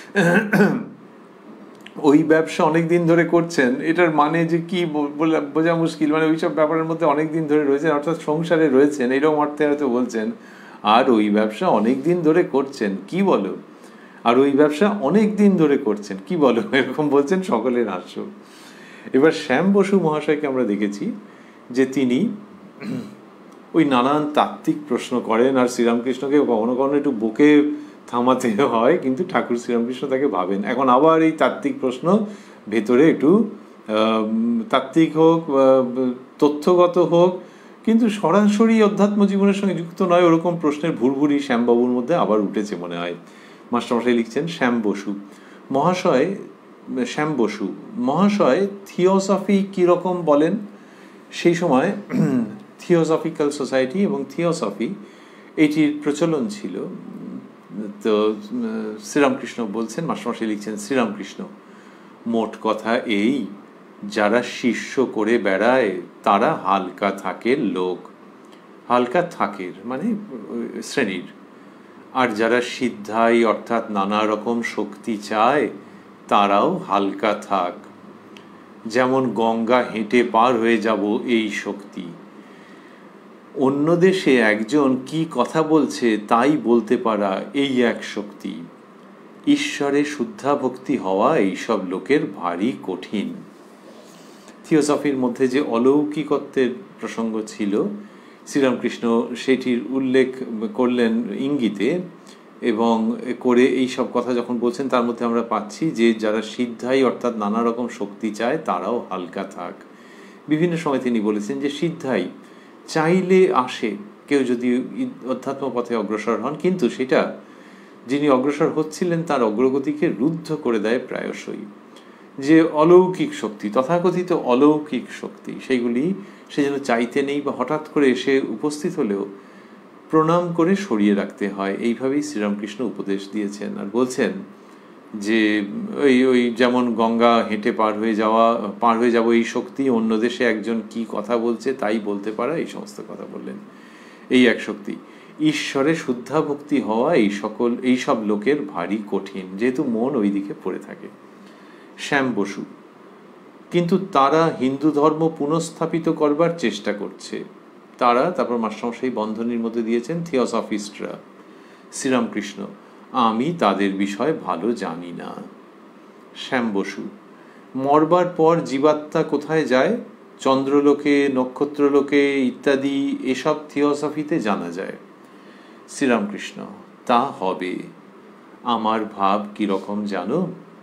ওই ব্যবসা অনেক দিন ধরে করছেন, এটার মানে যে কি বোঝা মুশকিল। মানে ওইসব ব্যাপারের মধ্যে অনেক দিন ধরে রয়েছেন, অর্থাৎ সংসারে রয়েছেন, এরকম অর্থে হয়তো বলছেন। আর ওই ব্যবসা অনেক দিন ধরে করছেন, কি বলো? আর ওই ব্যবসা অনেক দিন ধরে করছেন, কি বলো? এরকম বলছেন, সকলের হাস্য। এবার শ্যাম বসু মহাশয়কে আমরা দেখেছি যে তিনি ওই নানান তাত্ত্বিক প্রশ্ন করেন, আর শ্রীরামকৃষ্ণকে কখনো কখনো একটু বুকে থামাতে হয়, কিন্তু ঠাকুর শ্রীরামকৃষ্ণ তাকে ভাবেন। এখন আবার এই তাত্ত্বিক প্রশ্ন ভেতরে একটু তাত্ত্বিক হোক, তথ্যগত হোক, কিন্তু সরাসরি অধ্যাত্ম জীবনের সঙ্গে যুক্ত নয়, ওরকম প্রশ্নের ভুরভুরি শ্যামবাবুর মধ্যে আবার উঠেছে মনে হয়। মাস্টারমশাই লিখছেন, শ্যাম বসু মহাশয়, শ্যাম বসু মহাশয় থিওসফি কীরকম বলেন? সেই সময় থিওসফিক্যাল সোসাইটি এবং থিওসফি এটির প্রচলন ছিল। তো শ্রীরামকৃষ্ণ বলছেন, মাস্টারমশাই লিখছেন, শ্রীরামকৃষ্ণ, মোট কথা এই, যারা শিষ্য করে বেড়ায় তারা হালকা থাকের লোক, হালকা থাকের মানে শ্রেণীর, আর যারা সিদ্ধাই অর্থাৎ নানা রকম শক্তি চায় তারাও হালকা থাক। যেমন গঙ্গা হেঁটে পার হয়ে যাব এই শক্তি। অন্য দেশে একজন কি কথা বলছে তাই বলতে পারা এই এক শক্তি। ঈশ্বরে শুদ্ধা ভক্তি হওয়া এইসব লোকের ভারী কঠিন। থিওসফির মধ্যে যে অলৌকিকত্বের প্রসঙ্গ ছিল, শ্রীরামকৃষ্ণ সেটির উল্লেখ করলেন ইঙ্গিতে, এবং করে এই সব কথা যখন বলছেন তার মধ্যে আমরা পাচ্ছি যে যারা সিদ্ধাই অর্থাৎ নানা রকম শক্তি চায় তারাও হালকা থাক। বিভিন্ন সময় তিনি বলেছেন যে সিদ্ধাই চাইলে আসে, কেউ যদি অধ্যাত্ম পথে অগ্রসর হন, কিন্তু সেটা যিনি অগ্রসর হচ্ছিলেন তার অগ্রগতিকে রুদ্ধ করে দেয় প্রায়শই। যে অলৌকিক শক্তি, তথাকথিত অলৌকিক শক্তি, সেইগুলি সে যেন চাইতে নেই, বা হঠাৎ করে এসে উপস্থিত হলেও প্রণাম করে সরিয়ে রাখতে হয়। এইভাবেই শ্রীরামকৃষ্ণ উপদেশ দিয়েছেন। আর বলছেন যে ওই যেমন গঙ্গা হেঁটে পার হয়ে যাব এই শক্তি, অন্য দেশে একজন কি কথা বলছে তাই বলতে পারা, এই সমস্ত কথা বললেন, এই এক শক্তি। ঈশ্বরে শুদ্ধা ভক্তি হওয়া এই সব লোকের ভারী কঠিন, যেহেতু মন ওই দিকে পড়ে থাকে। শ্যাম বসু, কিন্তু তারা হিন্দু ধর্ম পুনঃস্থাপিত করবার চেষ্টা করছে। তারা, তারপর মাস্টারমশাই বন্ধনীর মধ্যে দিয়েছেন থিওসফিস্টরা, শ্রীরামকৃষ্ণ, আমি তাদের বিষয়ে ভালো জানি না। শ্যাম বসু, মরবার পর জীবাত্মা কোথায় যায়? চন্দ্রলোকে, নক্ষত্রলোকে ইত্যাদি এসব থিওসফিতে জানা যায়। শ্রীরামকৃষ্ণ, তা হবে। আমার ভাব কিরকম জানো?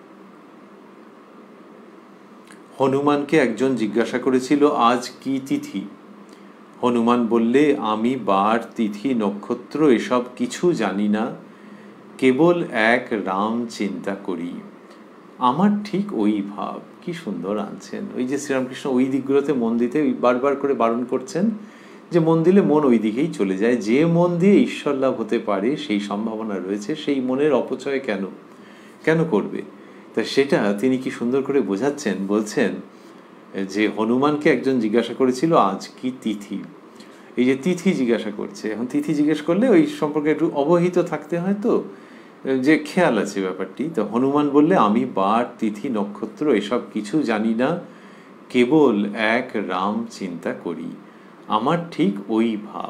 হনুমানকে একজন জিজ্ঞাসা করেছিল আজ কি তিথি। হনুমান বললে, আমি বার, তিথি, নক্ষত্র এসব কিছু জানি না, কেবল এক রাম চিন্তা করি। আমার ঠিক ওই ভাব। কি সুন্দর আনছেন। ওই যে শ্রীরামকৃষ্ণ ওই দিকগুলোতে মন দিতে বারবার করে বারণ করছেন, যে মন দিলে মন ওই দিকেই চলে যায়। যে মন দিয়ে ঈশ্বর লাভ হতে পারে, সেই সম্ভাবনা রয়েছে, সেই মনের অপচয় কেন করবে? তা সেটা তিনি কি সুন্দর করে বোঝাচ্ছেন। বলছেন যে হনুমানকে একজন জিজ্ঞাসা করেছিল আজ কি তিথি। এই যে তিথি জিজ্ঞাসা করছে, এখন তিথি জিজ্ঞেস করলে ওই সম্পর্কে একটু অবহিত থাকতে হয়, তো যে খেয়াল আছে ব্যাপারটি। তো হনুমান বললে, আমি বার, তিথি, নক্ষত্র এসব কিছু জানি না, কেবল এক রাম চিন্তা করি। আমার ঠিক ওই ভাব।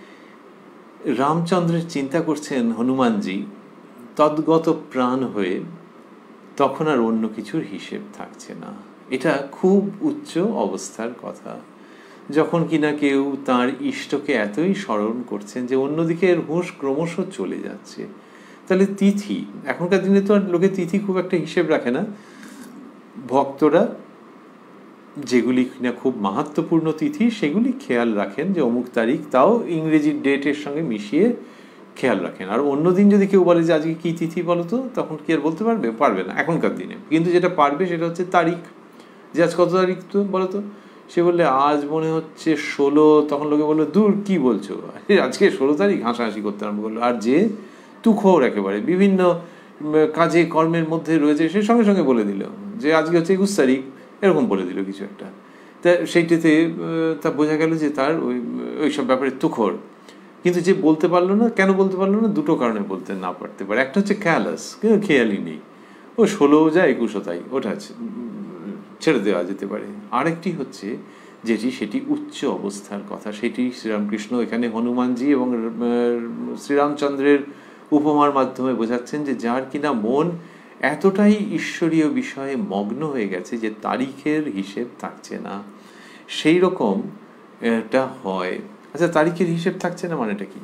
রামচন্দ্রের চিন্তা করছেন হনুমানজি তদ্গত প্রাণ হয়ে, তখন আর অন্য কিছুর হিসেব থাকছে না। এটা খুব উচ্চ অবস্থার কথা। যখন কিনা কেউ তার ইষ্টকে এতই স্মরণ করছেন যে অন্যদিকে এর হুঁশ ক্রমশ চলে যাচ্ছে। তাহলে তিথি, এখনকার দিনে তো আর লোকে তিথি খুব একটা হিসেব রাখে না। ভক্তরা যেগুলি কিনা খুব মাহাত্ম্যপূর্ণ তিথি সেগুলি খেয়াল রাখেন, যে অমুক তারিখ, তাও ইংরেজি ডেটের সঙ্গে মিশিয়ে খেয়াল রাখেন। আর অন্যদিন যদি কেউ বলে যে আজকে কি তিথি বলো তো, তখন কি আর বলতে পারবে না এখনকার দিনে। কিন্তু যেটা পারবে সেটা হচ্ছে তারিখ, যে আজ কত তারিখ তো বলো তো। সে বললে আজ মনে হচ্ছে 16, তখন লোকে বললো দূর কি বলছো, আজকে 16 তারিখ, হাসাহাসি করতে আরম্ভ করলো। আর যে তুখোর একেবারে বিভিন্ন কাজে কর্মের মধ্যে রয়েছে, সে সঙ্গে সঙ্গে বলে দিল যে আজকে হচ্ছে 21 তারিখ, এরকম বলে দিল কিছু একটা। তা সেইটাতে তা বোঝা গেল যে তার ওইসব ব্যাপারে তুখোর। কিন্তু যে বলতে পারলো না, কেন বলতে পারলো না? দুটো কারণে বলতে না পারতে পারে। একটা হচ্ছে ক্যালাস, কিন্তু খেয়ালই নেই, ও 16 যায় 21 তাই, ওটা ছেড়ে দেওয়া যেতে পারে। আরেকটি হচ্ছে সেটি উচ্চ অবস্থার কথা। সেটি শ্রীরামকৃষ্ণ এখানে হনুমানজি এবং শ্রীরামচন্দ্রের উপমার মাধ্যমে বোঝাচ্ছেন, যে যার কিনা মন এতটাই ঈশ্বরীয় বিষয়ে মগ্ন হয়ে গেছে যে তারিখের হিসেব থাকছে না। সেই রকম এটা হয়। আচ্ছা, তারিখের হিসেব থাকছে না মানেটা কি?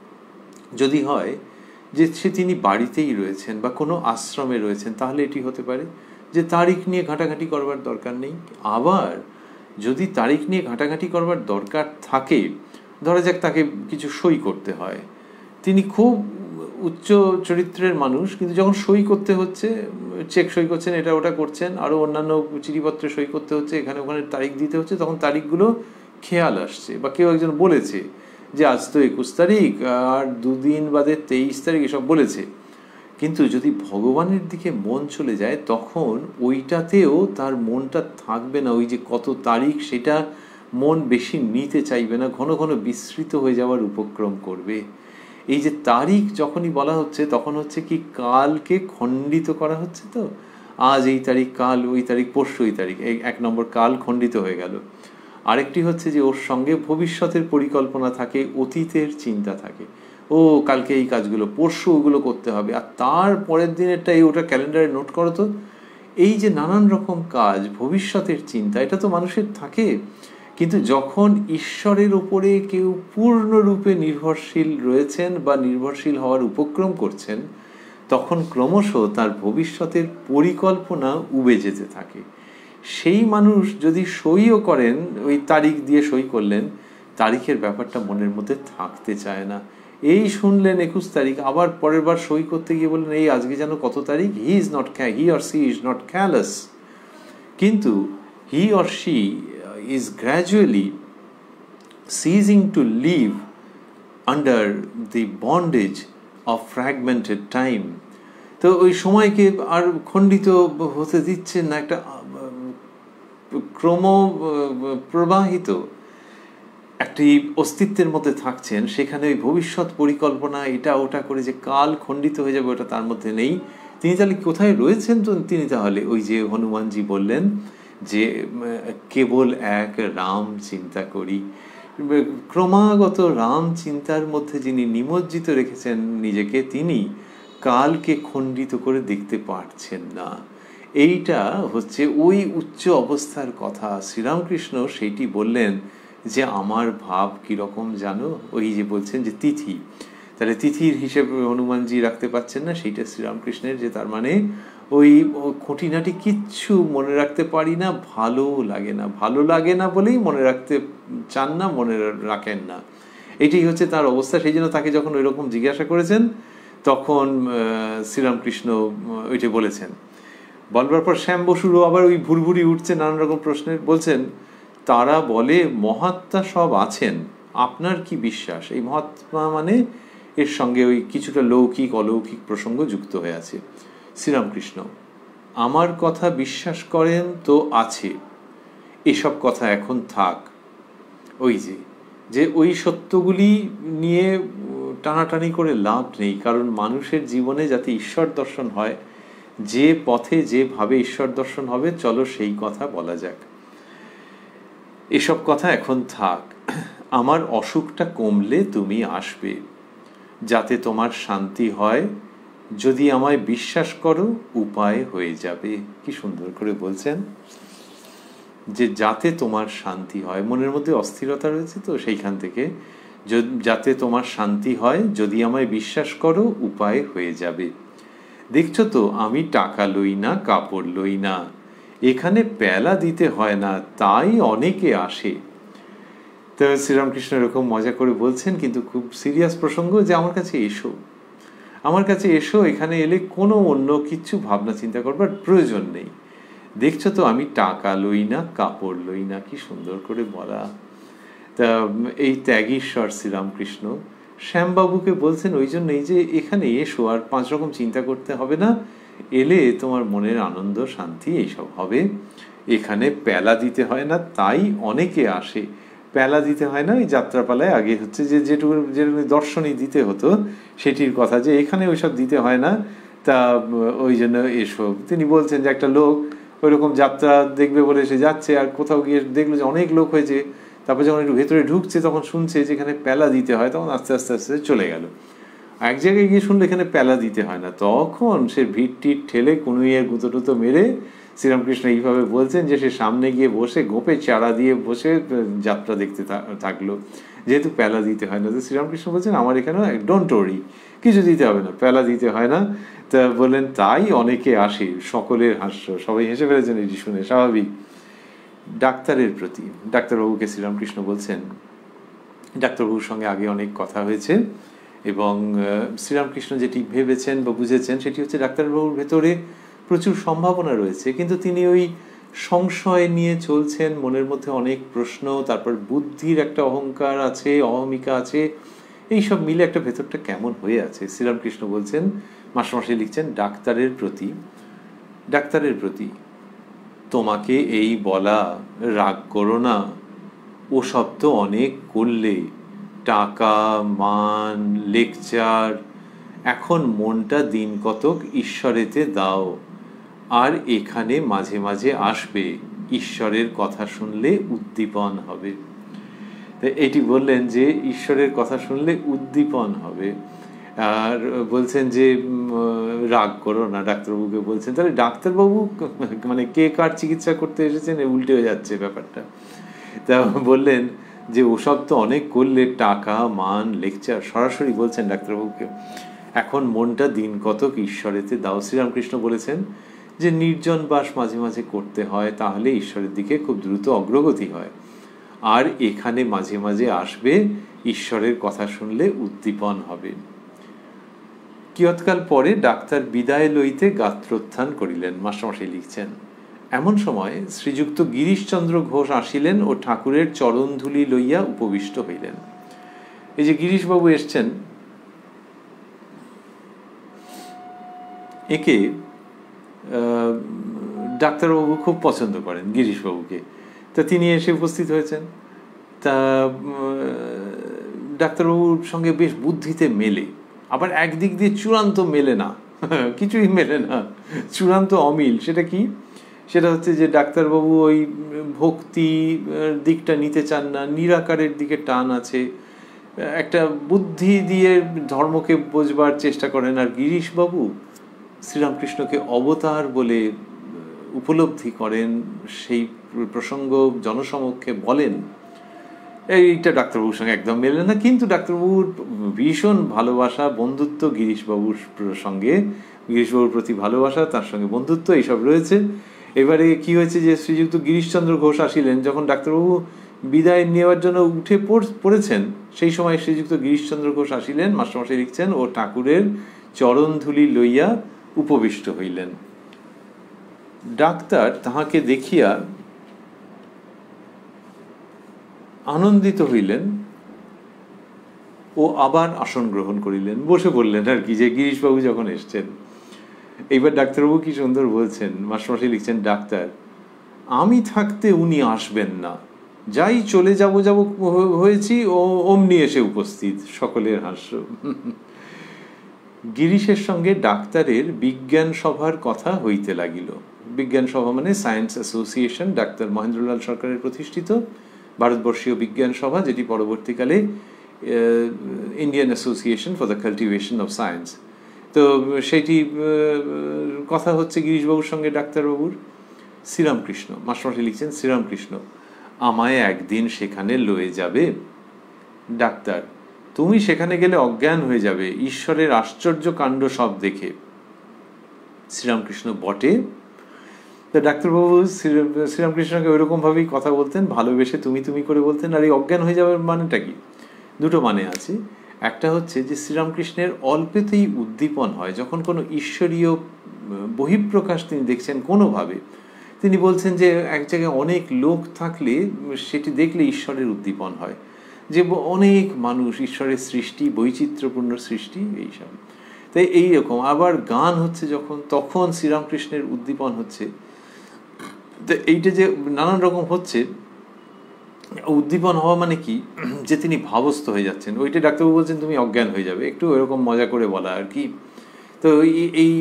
যদি হয় যে তিনি বাড়িতেই রয়েছেন বা কোনো আশ্রমে রয়েছেন, তাহলে এটি হতে পারে যে তারিখ নিয়ে ঘাঁটাঘাঁটি করবার দরকার নেই। আবার যদি তারিখ নিয়ে ঘাঁটাঘাঁটি করবার দরকার থাকে, ধরা যাক তাকে কিছু সই করতে হয়, তিনি খুব উচ্চ চরিত্রের মানুষ, কিন্তু যখন সই করতে হচ্ছে, চেক সই করছেন, এটা ওটা করছেন, আরও অন্যান্য চিঠিপত্রে সই করতে হচ্ছে, এখানে ওখানে তারিখ দিতে হচ্ছে, তখন তারিখগুলো খেয়াল আসছে। বা কেউ একজন বলেছে যে আজ তো 21 তারিখ, আর 2 দিন বাদে 23 তারিখ, এসব বলেছে। কিন্তু যদি ভগবানের দিকে মন চলে যায়, তখন ওইটাতেও তার মনটা থাকবে না। ওই যে কত তারিখ, সেটা মন বেশি নিতে চাইবে না, ঘন ঘন বিস্মৃত হয়ে যাওয়ার উপক্রম করবে। এই যে তারিখ যখনই বলা হচ্ছে, তখন হচ্ছে কি কালকে খণ্ডিত করা হচ্ছে। তো আজ এই তারিখ, কাল ওই তারিখ, পরশু ওই তারিখ, এই 1 নম্বর কাল খণ্ডিত হয়ে গেল। আরেকটি হচ্ছে যে ওর সঙ্গে ভবিষ্যতের পরিকল্পনা থাকে, অতীতের চিন্তা থাকে। ও কালকে এই কাজগুলো, পরশু ওগুলো করতে হবে, আর তার পরের দিনেরটা এই ওটা ক্যালেন্ডারে নোট করো তো। এই যে নানান রকম কাজ, ভবিষ্যতের চিন্তা, এটা তো মানুষের থাকে। কিন্তু যখন ঈশ্বরের উপরে কেউ পূর্ণরূপে নির্ভরশীল রয়েছেন বা নির্ভরশীল হওয়ার উপক্রম করছেন, তখন ক্রমশ তার ভবিষ্যতের পরিকল্পনা উবে যেতে থাকে। সেই মানুষ যদি সইও করেন, ওই তারিখ দিয়ে সই করলেন, তারিখের ব্যাপারটা মনের মধ্যে থাকতে চায় না। এই শুনলেন 21 তারিখ, আবার পরের বার সই করতে গিয়ে বললেন এই আজকে যেন কত তারিখ। He or she is not careless, কিন্তু he or she is gradually ceasing to live under the bondage of fragmented time. তো ওই সময়কে আর খণ্ডিত হতে দিচ্ছেন না, একটা ক্রম প্রবাহিত একটি অস্তিত্বের মধ্যে থাকছেন। সেখানে ওই ভবিষ্যৎ পরিকল্পনা, এটা ওটা করে যে কাল খণ্ডিত হয়ে যাবে, ওটা তার মধ্যে নেই। তিনি তাহলে কোথায় রয়েছেন? তো তিনি তাহলে ওই যে হনুমানজি বললেন যে কেবল এক রাম চিন্তা করি। ক্রমাগত রাম চিন্তার মধ্যে যিনি নিমজ্জিত রেখেছেন নিজেকে, তিনি কালকে খণ্ডিত করে দেখতে পারছেন না। এইটা হচ্ছে ওই উচ্চ অবস্থার কথা। শ্রীরামকৃষ্ণ সেইটি বললেন যে আমার ভাব কীরকম জানো, ওই যে বলছেন যে তিথি, তাহলে তিথির হিসেবে হনুমানজি রাখতে পারছেন না, সেইটা শ্রীরামকৃষ্ণের, যে তার মানে ওই খুঁটিনাটি কিচ্ছু মনে রাখতে পারি না, ভালো লাগে না, ভালো লাগে না বলেই মনে রাখতে চান না, মনে রাখেন না, এটাই হচ্ছে তার অবস্থা। সেই জন্য তাকে যখন ওই রকম জিজ্ঞাসা করেছেন তখন শ্রীরামকৃষ্ণ ওইটা বলেছেন। বলবার পর শ্যাম বসুরও আবার ওই ভুরভুরি উঠছে নানান রকম প্রশ্নের। বলছেন তারা বলে মহাত্মা সব আছেন, আপনার কি বিশ্বাস? এই মহাত্মা মানে এর সঙ্গে ওই কিছুটা লৌকিক অলৌকিক প্রসঙ্গ যুক্ত হয়ে আছে। শ্রীরামকৃষ্ণ, আমার কথা বিশ্বাস করেন তো আছে, এসব কথা এখন থাক। ওই যে ওই সত্যগুলি নিয়ে টানাটানি করে লাভ নেই, কারণ মানুষের জীবনে যাতে ঈশ্বর দর্শন হয়, যে পথে যেভাবে ঈশ্বর দর্শন হবে, চলো সেই কথা বলা যাক। এসব কথা এখন থাক। আমার অসুখটা কমলে তুমি আসবে, যাতে তোমার শান্তি হয়, যদি আমায় বিশ্বাস করো উপায় হয়ে যাবে। কি সুন্দর করে বলছেন যে যাতে তোমার শান্তি হয়, মনের মধ্যে অস্থিরতা রয়েছে তো সেইখান থেকে, যাতে তোমার শান্তি হয়, যদি আমায় বিশ্বাস করো উপায় হয়ে যাবে। দেখছো তো আমি টাকা লই না, কাপড় লই না, এখানে পেলা দিতে হয় না, তাই অনেকে আসে। তো শ্রীরামকৃষ্ণ এরকম মজা করে বলছেন, কিন্তু খুব সিরিয়াস প্রসঙ্গ, যে আমার কাছে এসো, আমার কাছে এসো, এখানে এলে কোনো অন্য কিছু ভাবনা চিন্তা করবার প্রয়োজন নেই। দেখছো তো আমি টাকা লই না, কাপড় লই না। কি সুন্দর করে বলা। তা এই ত্যাগীশ্বর শ্রীরামকৃষ্ণ শ্যামবাবুকে বলছেন ওই জন্যই যে এখানে এসো, আর 5 রকম চিন্তা করতে হবে না, এলে তোমার মনের আনন্দ শান্তি এইসব হবে। এখানে পেলা দিতে হয় না, তাই অনেকে আসে। পেলা দিতে হয় না, ওই যাত্রাপালায় আগে হচ্ছে যে যেটুকু দর্শনই দিতে হতো সেটির কথা, যে এখানে ওইসব দিতে হয় না, তা ওই জন্য এসো। তিনি বলছেন যে একটা লোক ওই রকম যাত্রা দেখবে বলে সে যাচ্ছে, আর কোথাও গিয়ে দেখলো যে অনেক লোক হয়েছে, তারপর যখন একটু ভেতরে ঢুকছে তখন শুনছে যে এখানে পেলা দিতে হয়, তখন আস্তে আস্তে আস্তে চলে গেল। এক জায়গায় গিয়ে শুনলে এখানে পেলা দিতে হয় না, তখন সে ভিড় টিট ঠেলে কুনুইয়ে গুঁতো টুতো মেরে, শ্রীরামকৃষ্ণ এইভাবে বলছেন যে সে সামনে গিয়ে বসে গোপে চারা দিয়ে বসে যাত্রা দেখতে থাকলো, যেহেতু পেলা দিতে হয় না। তো শ্রীরামকৃষ্ণ বলছেন আমার এখানে ডোন্ট ওয়ারি, কিছু দিতে হবে না, পেলা দিতে হয় না। তা বললেন তাই অনেকে আসে, সকলের হাস্য, সবাই হেসে ফেলেছেন এটি শুনে, স্বাভাবিক। ডাক্তারের প্রতি, ডাক্তারবাবুকে শ্রীরামকৃষ্ণ বলছেন, ডাক্তারবাবুর সঙ্গে আগে অনেক কথা হয়েছে, এবং শ্রীরামকৃষ্ণ যেটি ভেবেছেন বা বুঝেছেন সেটি হচ্ছে ডাক্তারবাবুর ভেতরে প্রচুর সম্ভাবনা রয়েছে, কিন্তু তিনি ওই সংশয় নিয়ে চলছেন, মনের মধ্যে অনেক প্রশ্ন, তারপর বুদ্ধির একটা অহংকার আছে, অহমিকা আছে, এইসব মিলে একটা ভেতরটা কেমন হয়ে আছে। শ্রীরামকৃষ্ণ বলছেন, মাস্টারমশাই লিখছেন, ডাক্তারের প্রতি তোমাকে এই বলা, রাগ করো না, ও সব তো অনেক করলে, টাকা, মান, লেকচার, এখন মনটা দিন কতক ঈশ্বরেতে দাও, আর এখানে মাঝে মাঝে আসবে, ঈশ্বরের কথা শুনলে উদ্দীপন হবে। এটি বললেন যে ঈশ্বরের কথা শুনলে উদ্দীপন হবে। আর বলছেন যে রাগ করো না, ডাক্তারবাবুকে বলছেন। তাহলে ডাক্তারবাবু মানে কে কার চিকিৎসা করতে এসেছেন, উল্টে হয়ে যাচ্ছে ব্যাপারটা। তা বললেন যে ওসব তো অনেক করলে, টাকা, মান, লেকচার, সরাসরি বলছেন ডাক্তারবাবুকে, এখন মনটা দিন কতক ঈশ্বরেতে দাও। শ্রীরামকৃষ্ণ বলেছেন যে নির্জন বাস মাঝে মাঝে করতে হয়, তাহলে ঈশ্বরের দিকে খুব দ্রুত অগ্রগতি হয়, আর এখানে মাঝে মাঝে আসবে, ঈশ্বরের কথা শুনলে উদ্দীপন হবে। কিয়ৎকাল পরে ডাক্তার বিদায় লইতে গাত্রোত্থান করিলেন, মাস্টারমশাই লিখছেন। এমন সময় শ্রীযুক্ত গিরিশচন্দ্র ঘোষ আসিলেন ও ঠাকুরের চরণধূলি লইয়া উপবিষ্ট হইলেন। এই যে গিরিশবাবু এসছেন, একে ডাক্তারবাবু খুব পছন্দ করেন, গিরিশবাবুকে। তা তিনি এসে উপস্থিত হয়েছেন। তা ডাক্তারবাবুর সঙ্গে বেশ বুদ্ধিতে মেলে, আবার একদিক দিয়ে চূড়ান্ত মেলে না, কিছুই মেলে না, চূড়ান্ত অমিল। সেটা কি? সেটা হচ্ছে যে ডাক্তারবাবু ওই ভক্তি দিকটা নিতে চান না, নিরাকারের দিকে টান আছে, একটা বুদ্ধি দিয়ে ধর্মকে বোঝবার চেষ্টা করেন। আর গিরিশবাবু শ্রীরামকৃষ্ণকে অবতার বলে উপলব্ধি করেন, সেই প্রসঙ্গ জনসমক্ষে বলেন। এইটা ডাক্তারবাবুর সঙ্গে একদম মেলে না, কিন্তু ডাক্তারবাবুর ভীষণ ভালোবাসা, বন্ধুত্ব গিরিশবাবুর সঙ্গে, গিরিশবাবুর প্রতি ভালোবাসা, তার সঙ্গে বন্ধুত্ব এইসব রয়েছে। এবারে কি হয়েছে যে শ্রীযুক্ত গিরিশচন্দ্র ঘোষ আসিলেন, যখন ডাক্তারবাবু বিদায় নেওয়ার জন্য উঠে পড়েছেন, সেই সময় শ্রীযুক্ত গিরিশচন্দ্র ঘোষ আসিলেন, মাস্টারমশাই লিখছেন, ও ঠাকুরের চরণধূলি লইয়া উপবিষ্ট হইলেন। ডাক্তার তাহাকে দেখিয়া আনন্দিত হইলেন ও আবার আসন গ্রহণ করিলেন, বসে পড়লেন আর কি, যে গিরিশবাবু যখন এসছেন। এইবার ডাক্তারবাবু কি সুন্দর বলছেন, মাস্টারমশাই লিখছেন, ডাক্তার আমি থাকতে উনি আসবেন না, যাই চলে যাব হয়েছি ও অমনি এসে উপস্থিত। সকলের হাস্য। গিরিশের সঙ্গে ডাক্তারের বিজ্ঞান সভার কথা হইতে লাগিল। বিজ্ঞান সভা মানে সায়েন্স অ্যাসোসিয়েশন, ডাক্তার মহেন্দ্রলাল সরকারের প্রতিষ্ঠিত ভারতবর্ষীয় বিজ্ঞান সভা, যেটি পরবর্তীকালে Indian Association for the Cultivation of Science. তো সেইটি কথা হচ্ছে গিরিশবাবুর সঙ্গে ডাক্তারবাবুর। শ্রীরামকৃষ্ণ, মাস্টারমশাই লিখছেন, শ্রীরামকৃষ্ণ আমায় একদিন সেখানে লয়ে যাবে? ডাক্তার তুমি সেখানে গেলে অজ্ঞান হয়ে যাবে ঈশ্বরের আশ্চর্য কাণ্ড সব দেখে। শ্রীরামকৃষ্ণ বটে। ডাক্তারবাবু শ্রীরামকৃষ্ণকে ওইরকম ভাবেই কথা বলতেন, ভালোবেসে তুমি তুমি করে বলতেন। আর এই অজ্ঞান হয়ে যাওয়ার মানেটা কি? দুটো মানে আছে। একটা হচ্ছে যে শ্রীরামকৃষ্ণের অল্পেতেই উদ্দীপন হয়, যখন কোনো ঈশ্বরীয় বহিঃপ্রকাশ তিনি দেখছেন কোনোভাবে, তিনি বলছেন যে এক জায়গায় অনেক লোক থাকলে সেটি দেখলে ঈশ্বরের উদ্দীপন হয়, যে অনেক মানুষ, ঈশ্বরের সৃষ্টি, বৈচিত্র্যপূর্ণ সৃষ্টি, এইসব। তাই এইরকম আবার গান হচ্ছে যখন, তখন শ্রীরামকৃষ্ণের উদ্দীপন হচ্ছে। তো এইটা যে নানান রকম হচ্ছে, উদ্দীপন হওয়া মানে কি, যে তিনি ভাবস্থ হয়ে যাচ্ছেন, ওইটা ডাক্তারবাবু বলছেন তুমি অজ্ঞান হয়ে যাবে, একটু এরকম মজা করে বলা আর কি। তো এই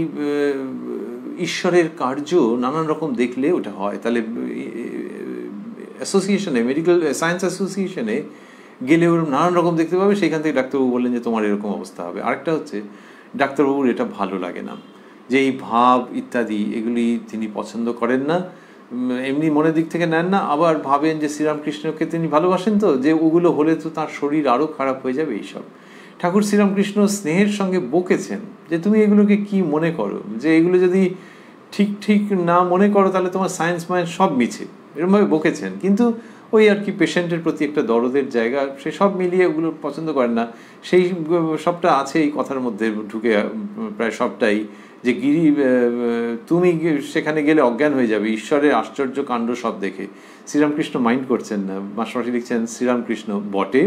ঈশ্বরের কার্য নানান রকম দেখলে ওটা হয়। তাহলে অ্যাসোসিয়েশনে, মেডিকেল সায়েন্স অ্যাসোসিয়েশনে গেলে ওরকম নানান রকম দেখতে পাবে, সেখান থেকে ডাক্তারবাবু বললেন যে তোমার এরকম অবস্থা হবে। আরেকটা হচ্ছে ডাক্তারবাবুর এটা ভালো লাগে না, যে এই ভাব ইত্যাদি এগুলি তিনি পছন্দ করেন না, এমনি মনের দিক থেকে নেন না। আবার ভাবেন যে শ্রীরামকৃষ্ণকে তিনি ভালোবাসেন, তো যে ওগুলো হলে তো তার শরীর আরও খারাপ হয়ে যাবে এইসব। ঠাকুর শ্রীরামকৃষ্ণ স্নেহের সঙ্গে বকেছেন যে তুমি এগুলোকে কি মনে করো, যে এগুলো যদি ঠিক ঠিক না মনে করো তাহলে তোমার সায়েন্স মায়েন্স সব মিছে, এরকমভাবে বকেছেন। কিন্তু ওই আর কি পেশেন্টের প্রতি একটা দরদের জায়গা, সে সব মিলিয়ে ওগুলো পছন্দ করেন না। সেই সবটা আছে এই কথার মধ্যে ঢুকে, প্রায় সবটাই, যে গিরি তুমি সেখানে গেলে অজ্ঞান হয়ে যাবে ঈশ্বরের আশ্চর্য কাণ্ড সব দেখে। শ্রীরামকৃষ্ণ মাইন্ড করছেন না। মাস্টারমশাই লিখছেন, শ্রীরামকৃষ্ণ বটে।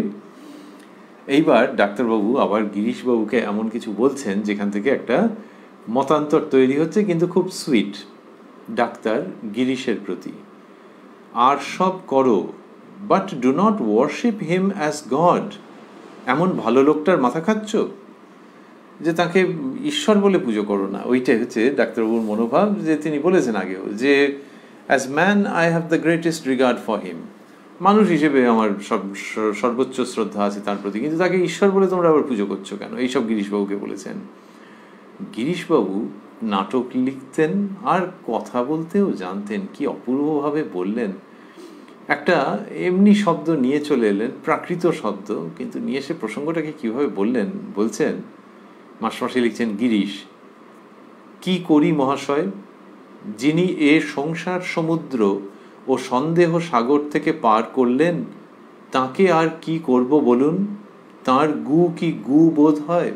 এইবার ডাক্তারবাবু আবার গিরিশবাবুকে এমন কিছু বলছেন যেখান থেকে একটা মতান্তর তৈরি হচ্ছে, কিন্তু খুব সুইট। ডাক্তার গিরিশের প্রতি, আর সব করো, but do not worship him as God. এমন ভালো লোকটার মাথা খাচ্ছ যে তাকে ঈশ্বর বলে পুজো করো না। ওইটাই হচ্ছে ডাক্তারবাবুর মনোভাব, যে তিনি বলেছেন আগেও, যে as man I have the greatest regard for him. মানুষ হিসেবে আমার সর্বোচ্চ শ্রদ্ধা আছে তার প্রতি, কিন্তু তাকে ঈশ্বর বলে তোমরা আবার পুজো করছো কেন? এইসব গিরিশবাবুকে বলেছেন। গিরিশবাবু নাটক লিখতেন আর কথা বলতেও জানতেন। কি অপূর্বভাবে বললেন! একটা এমনি শব্দ নিয়ে চলে এলেন, প্রাকৃত শব্দ, কিন্তু নিয়ে এসে প্রসঙ্গটাকে কিভাবে বললেন, বলছেন মাস্টারমশাই লিখছেন, গিরিশ কি করি মহাশয়, যিনি এ সংসার সমুদ্র ও সন্দেহ সাগর থেকে পার করলেন, তাকে আর কি করব বলুন? তার গু কি গু বোধ হয়?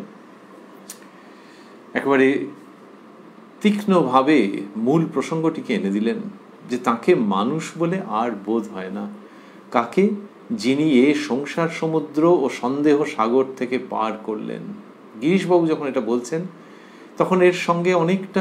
একেবারে তীক্ষ্ণভাবে মূল প্রসঙ্গটিকে এনে দিলেন, যে তাকে মানুষ বলে আর বোধ হয় না। কাকে? যিনি এ সংসার সমুদ্র ও সন্দেহ সাগর থেকে পার করলেন। গিরিশবাবু যখন এটা বলছেন, তখন এর সঙ্গে অনেকটা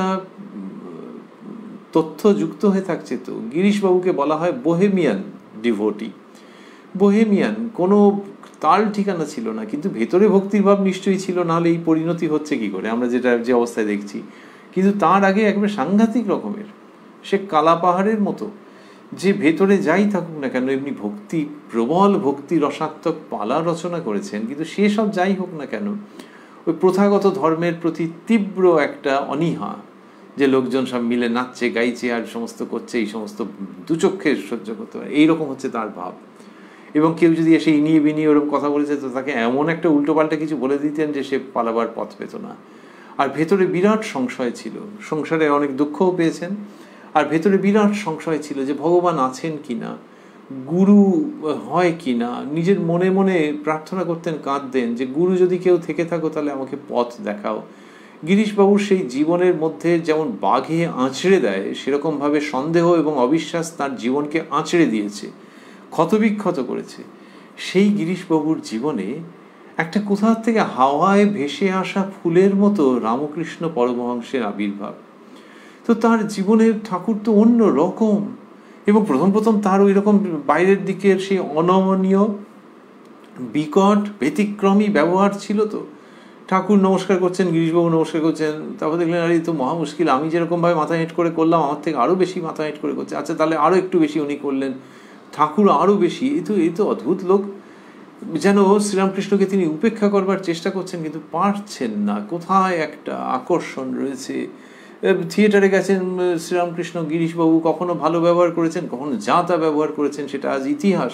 তথ্য যুক্ত হয়ে থাকছে। তো গিরিশবাবুকে বলা হয় বোহেমিয়ান ডিভোটি। বোহেমিয়ান, কোনো তাল ঠিকানা ছিল না, কিন্তু ভেতরে ভক্তির ভাব নিশ্চয়ই ছিল, নাহলে এই পরিণতি হচ্ছে কি করে আমরা যে অবস্থায় দেখছি। কিন্তু তার আগে একেবারে সাংঘাতিক রকমের সে কালা পাহাড়ের মতো, যে ভেতরে যাই থাকুক না কেন, এমনি ভক্তি, প্রবল ভক্তি রসাত্মক পালা রচনা করেছেন, কিন্তু সেসব যাই হোক না কেন ওই প্রথাগত ধর্মের প্রতি তীব্র একটা অনীহা, যে লোকজন সব মিলে নাচছে গাইছে আর সমস্ত করছে, এই সমস্ত দুচক্ষে সহ্য করতে পারে, এইরকম হচ্ছে তার ভাব। এবং কেউ যদি এসে ইনিয়ে বিনিয়ে ওরকম কথা বলেছে তো তাকে এমন একটা উল্টোপাল্টা কিছু বলে দিতেন যে সে পালাবার পথ পেত না। আর ভেতরে বিরাট সংশয় ছিল, সংসারে অনেক দুঃখও পেয়েছেন, আর ভেতরে বিরাট সংশয় ছিল যে ভগবান আছেন কিনা, গুরু হয় কিনা। নিজের মনে মনে প্রার্থনা করতেন, কাঁদতেন যে গুরু যদি কেউ থেকে থাকো তাহলে আমাকে পথ দেখাও। গিরিশবাবুর সেই জীবনের মধ্যে যেমন বাঘে আঁচড়ে দেয়, সেরকমভাবে সন্দেহ এবং অবিশ্বাস তার জীবনকে আঁচড়ে দিয়েছে, ক্ষতবিক্ষত করেছে। সেই গিরিশবাবুর জীবনে একটা কোথা থেকে হাওয়ায় ভেসে আসা ফুলের মতো রামকৃষ্ণ পরমহংসের আবির্ভাব। তো তার জীবনের ঠাকুর তো অন্য রকম, এবং প্রথম প্রথম তার ওই রকম বাইরের দিকের সেই অনমনীয় বিকট ব্যতিক্রমী ব্যবহার ছিল। তো ঠাকুর নমস্কার করছেন, গিরিশবাবু নমস্কার করছেন, তারপর দেখলেন আরে তো মহা মুশকিল, আমি যেরকমভাবে মাথা হেঁট করে করলাম আমার থেকে আরও বেশি মাথা হেঁট করে করছে, আচ্ছা তাহলে আরও একটু বেশি উনি করলেন, ঠাকুর আরও বেশি। এই তো অদ্ভুত লোক, যেন শ্রীরামকৃষ্ণকে তিনি উপেক্ষা করবার চেষ্টা করছেন কিন্তু পারছেন না, কোথায় একটা আকর্ষণ রয়েছে। থিয়েটারে গেছেন শ্রীরামকৃষ্ণ, গিরিশবাবু কখনো ভালো ব্যবহার করেছেন, কখনো যা তা ব্যবহার করেছেন, সেটা আজ ইতিহাস।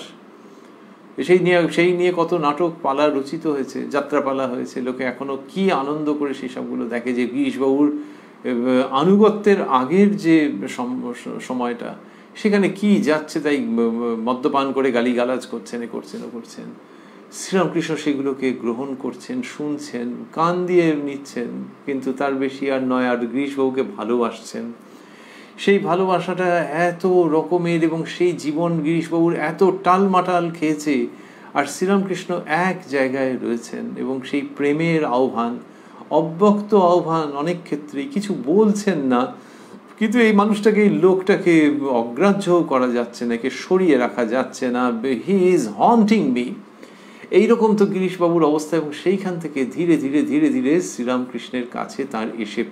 সেই নিয়ে কত নাটক পালা রচিত হয়েছে, যাত্রাপালা হয়েছে, লোকে এখনো কি আনন্দ করে সেই সবগুলো দেখে, যে গিরিশবাবুর আনুগত্যের আগের যে সময়টা, সেখানে কি যাচ্ছে তাই মদ্যপান করে গালিগালাজ করছেন, করছেন। শ্রীরামকৃষ্ণ সেগুলোকে গ্রহণ করছেন, শুনছেন, কান দিয়ে নিচ্ছেন, কিন্তু তার বেশি আর নয়, আর গিরিশবাবুকে ভালোবাসছেন। সেই ভালোবাসাটা এত রকমের, এবং সেই জীবন গিরিশবাবুর এত টালমাটাল খেয়েছে, আর শ্রীরামকৃষ্ণ এক জায়গায় রয়েছেন, এবং সেই প্রেমের আহ্বান, অব্যক্ত আহ্বান, অনেক ক্ষেত্রেই কিছু বলছেন না, কিন্তু এই মানুষটাকে, এই লোকটাকে অগ্রাহ্য করা যাচ্ছে না, একে সরিয়ে রাখা যাচ্ছে না, হি ইজ হন্টিং মি, এইরকম তো গিরিশবাবুর অবস্থা। এবং সেইখান থেকে ধীরে ধীরে ধীরে ধীরে শ্রীরামকৃষ্ণের কাছে তার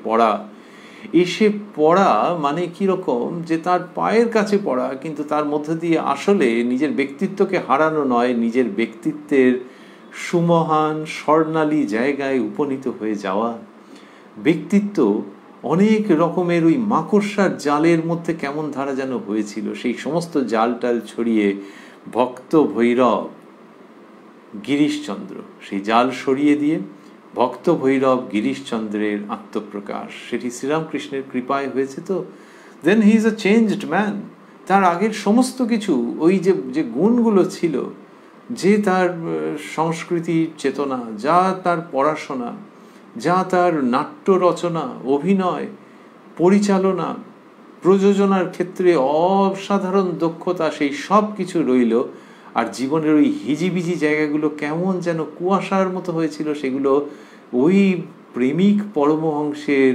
এসে পড়া মানে কীরকম, যে তার পায়ের কাছে পড়া, কিন্তু তার মধ্যে দিয়ে আসলে নিজের ব্যক্তিত্বকে হারানো নয়, নিজের ব্যক্তিত্বের সুমহান স্বর্ণালী জায়গায় উপনীত হয়ে যাওয়া। ব্যক্তিত্ব অনেক রকমের ওই মাকড়সার জালের মধ্যে কেমন ধারা যেন হয়েছিল, সেই সমস্ত জালটাল ছড়িয়ে ভক্ত ভৈরব গিরিশচন্দ্র, সেই জাল সরিয়ে দিয়ে ভক্ত ভৈরব গিরিশচন্দ্রের আত্মপ্রকাশ, সেটি শ্রীরামকৃষ্ণের কৃপায় হয়েছে। তো then he is a changed man. তার আগের সমস্ত কিছু, ওই যে গুণগুলো ছিল, যে তার সংস্কৃতি চেতনা, যা তার পড়াশোনা, যা তার নাট্য রচনা, অভিনয়, পরিচালনা, প্রযোজনার ক্ষেত্রে অসাধারণ দক্ষতা, সেই সব কিছু রইল। আর জীবনের ওই হিজিবিজি জায়গাগুলো কেমন যেন কুয়াশার মতো হয়েছিল, সেগুলো ওই প্রেমিক পরমহংসের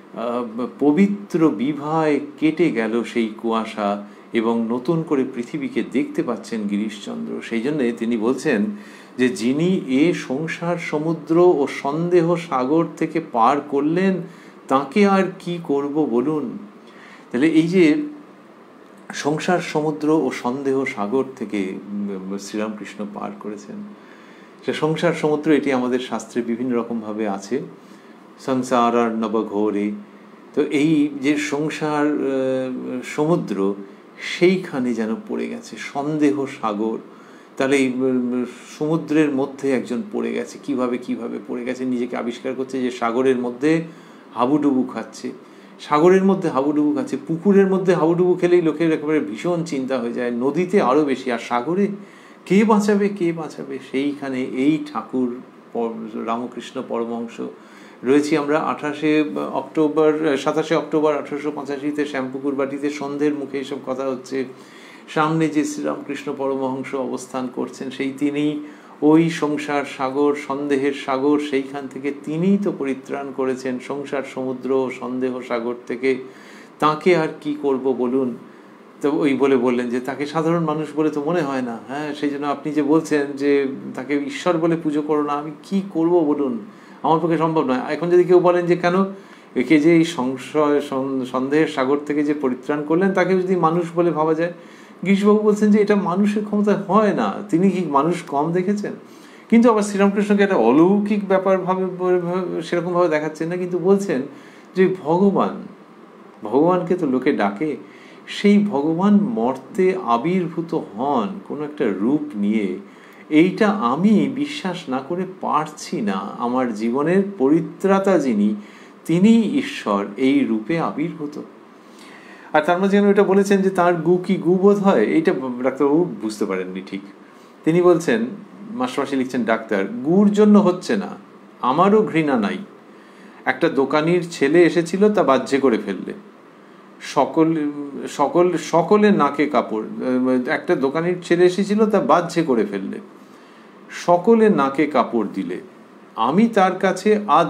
পবিত্র বিভায় কেটে গেল সেই কুয়াশা, এবং নতুন করে পৃথিবীকে দেখতে পাচ্ছেন গিরিশচন্দ্র। সেই জন্যে তিনি বলছেন যে যিনি এ সংসার সমুদ্র ও সন্দেহ সাগর থেকে পার করলেন, তাকে আর কি করব বলুন। তাহলে এই যে সংসার সমুদ্র ও সন্দেহ সাগর থেকে শ্রীরামকৃষ্ণ পার করেছেন, সে সংসার সমুদ্র, এটি আমাদের শাস্ত্রে বিভিন্ন রকমভাবে আছে, সংসার আর নবঘোরে। তো এই যে সংসার সমুদ্র, সেইখানে যেন পড়ে গেছে সন্দেহ সাগর। তাহলে এই সমুদ্রের মধ্যে একজন পড়ে গেছে, কিভাবে পড়ে গেছে, নিজেকে আবিষ্কার করছে যে সাগরের মধ্যে হাবুডুবু খাচ্ছে, সাগরের মধ্যে হাবুডুবু খাচ্ছে। পুকুরের মধ্যে হাবুডুবু খেলেই লোকের একেবারে ভীষণ চিন্তা হয়ে যায়, নদীতে আরও বেশি, আর সাগরে কে বাঁচাবে। সেইখানে এই ঠাকুর রামকৃষ্ণ পরমহংস রয়েছি আমরা। 27 অক্টোবর 1885 শ্যামপুকুর বাটিতে সন্ধ্যের মুখে এসব কথা হচ্ছে। সামনে যে শ্রীরামকৃষ্ণ পরমহংস অবস্থান করছেন, সেই তিনি ওই সংসার সাগর, সন্দেহের সাগর, সেইখান থেকে তিনিই তো পরিত্রাণ করেছেন, সংসার সমুদ্র সন্দেহ সাগর থেকে। তাকে আর কি করব বলুন। তো ওই বললেন যে তাকে সাধারণ মানুষ বলে তো মনে হয় না। হ্যাঁ, সেই জন্য আপনি যে বলছেন যে তাকে ঈশ্বর বলে পুজো করো না, আমি কি করব বলুন, আমার পক্ষে সম্ভব নয়। এখন যদি কেউ বলেন যে কেন, একে যে এই সংশয় সন্দেহের সাগর থেকে যে পরিত্রাণ করলেন তাকে যদি মানুষ বলে ভাবা যায়, গিরিশবাবু বলছেন যে এটা মানুষের ক্ষমতায় হয় না। তিনি কি মানুষ কম দেখেছেন? কিন্তু আবার শ্রীরামকৃষ্ণকে একটা অলৌকিক ব্যাপার সেরকমভাবে দেখাচ্ছেন না, কিন্তু বলছেন যে ভগবানকে তো লোকে ডাকে, সেই ভগবান মর্তে আবির্ভূত হন কোনো একটা রূপ নিয়ে, এইটা আমি বিশ্বাস না করে পারছি না। আমার জীবনের পরিত্রাতা যিনি, তিনি ঈশ্বর এই রূপে আবির্ভূত। আর তার মাঝে এটা বলেছেন যে তার গু কি গু বোধ হয়, এইটা ডাক্তারবাবু বুঝতে পারেননি ঠিক। তিনি বলছেন, মাস্টারমশাই লিখছেন, ডাক্তার, গুর জন্য হচ্ছে না, আমারও ঘৃণা নাই। একটা দোকানির ছেলে এসেছিল, তা বাহ্যে করে ফেললে। সকলে নাকে কাপড়, একটা দোকানির ছেলে এসেছিল, তা বাহ্যে করে ফেললে। সকলে নাকে কাপড় দিলে। আমি তার কাছে আধ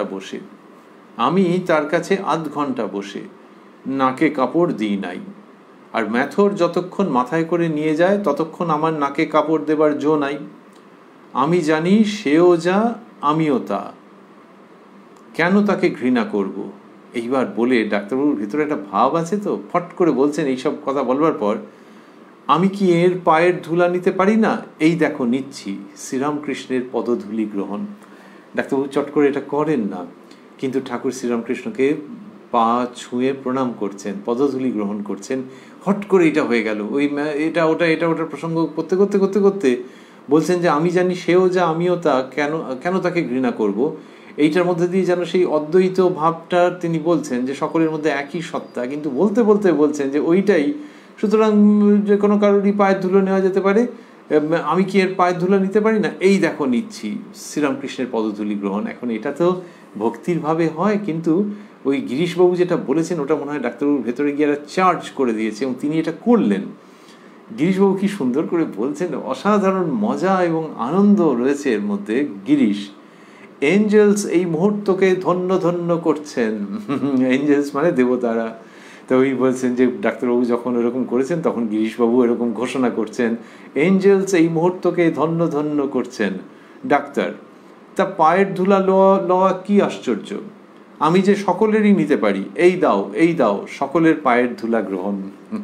ঘন্টা বসে নাকে কাপড় দিই নাই। আর ম্যাথর যতক্ষণ মাথায় করে নিয়ে যায় ততক্ষণ আমার নাকে কাপড় দেবার জো নাই। আমি জানি সেও যা, আমিও তা, কেন তাকে ঘৃণা করব? এইবার বলে ডাক্তারবাবুর ভিতরে একটা ভাব আছে তো, ফট করে বলছেন এইসব কথা বলবার পর, আমি কি এর পায়ের ধুলা নিতে পারি না? এই দেখো নিচ্ছি, শ্রীরামকৃষ্ণের পদধূলি গ্রহণ। ডাক্তারবাবু চট করে এটা করেন না, কিন্তু ঠাকুর শ্রীরামকৃষ্ণকে পা ছুঁয়ে প্রণাম করছেন, পদধূলি গ্রহণ করছেন। হট করে এটা হয়ে গেল, ওই এটা ওটার প্রসঙ্গ করতে করতে করতে করতে বলছেন যে আমি জানি সেও যা, আমিও তা, কেন তাকে ঘৃণা করব? এইটার মধ্যে দিয়ে যেন সেই অদ্বৈত ভাবটা তিনি বলছেন যে সকলের মধ্যে একই সত্তা, কিন্তু বলতে বলতে বলছেন যে ওইটাই, সুতরাং যে কোনো কারোরই পায়ের ধুলো নেওয়া যেতে পারে, আমি কি এর পায়ের ধুলো নিতে পারি না? এই দেখো নিচ্ছি, শ্রীরামকৃষ্ণের পদধূলি গ্রহণ। এখন এটা তো ভক্তির ভাবে হয়, কিন্তু ওই গিরিশবাবু যেটা বলেছেন ওটা মনে হয় ডাক্তারবাবুর ভেতরে গিয়ে একটা চার্জ করে দিয়েছে এবং তিনি এটা করলেন। গিরিশবাবু কি সুন্দর করে বলছেন, অসাধারণ মজা এবং আনন্দ রয়েছে এর মধ্যে। গিরিশ, এঞ্জেলস এই মুহূর্তকে ধন্য ধন্য করছেন। এঞ্জেলস মানে দেবতারা। তো ওই বলছেন যে ডাক্তারবাবু যখন এরকম করেছেন তখন গিরিশবাবু এরকম ঘোষণা করছেন, এঞ্জেলস এই মুহূর্তকে ধন্য ধন্য করছেন। ডাক্তার, তা পায়ের ধুলা লওয়া কি আশ্চর্য? আমি যে সকলেরই নিতে পারি, এই দাও সকলের পায়ের ধুলা গ্রহণ।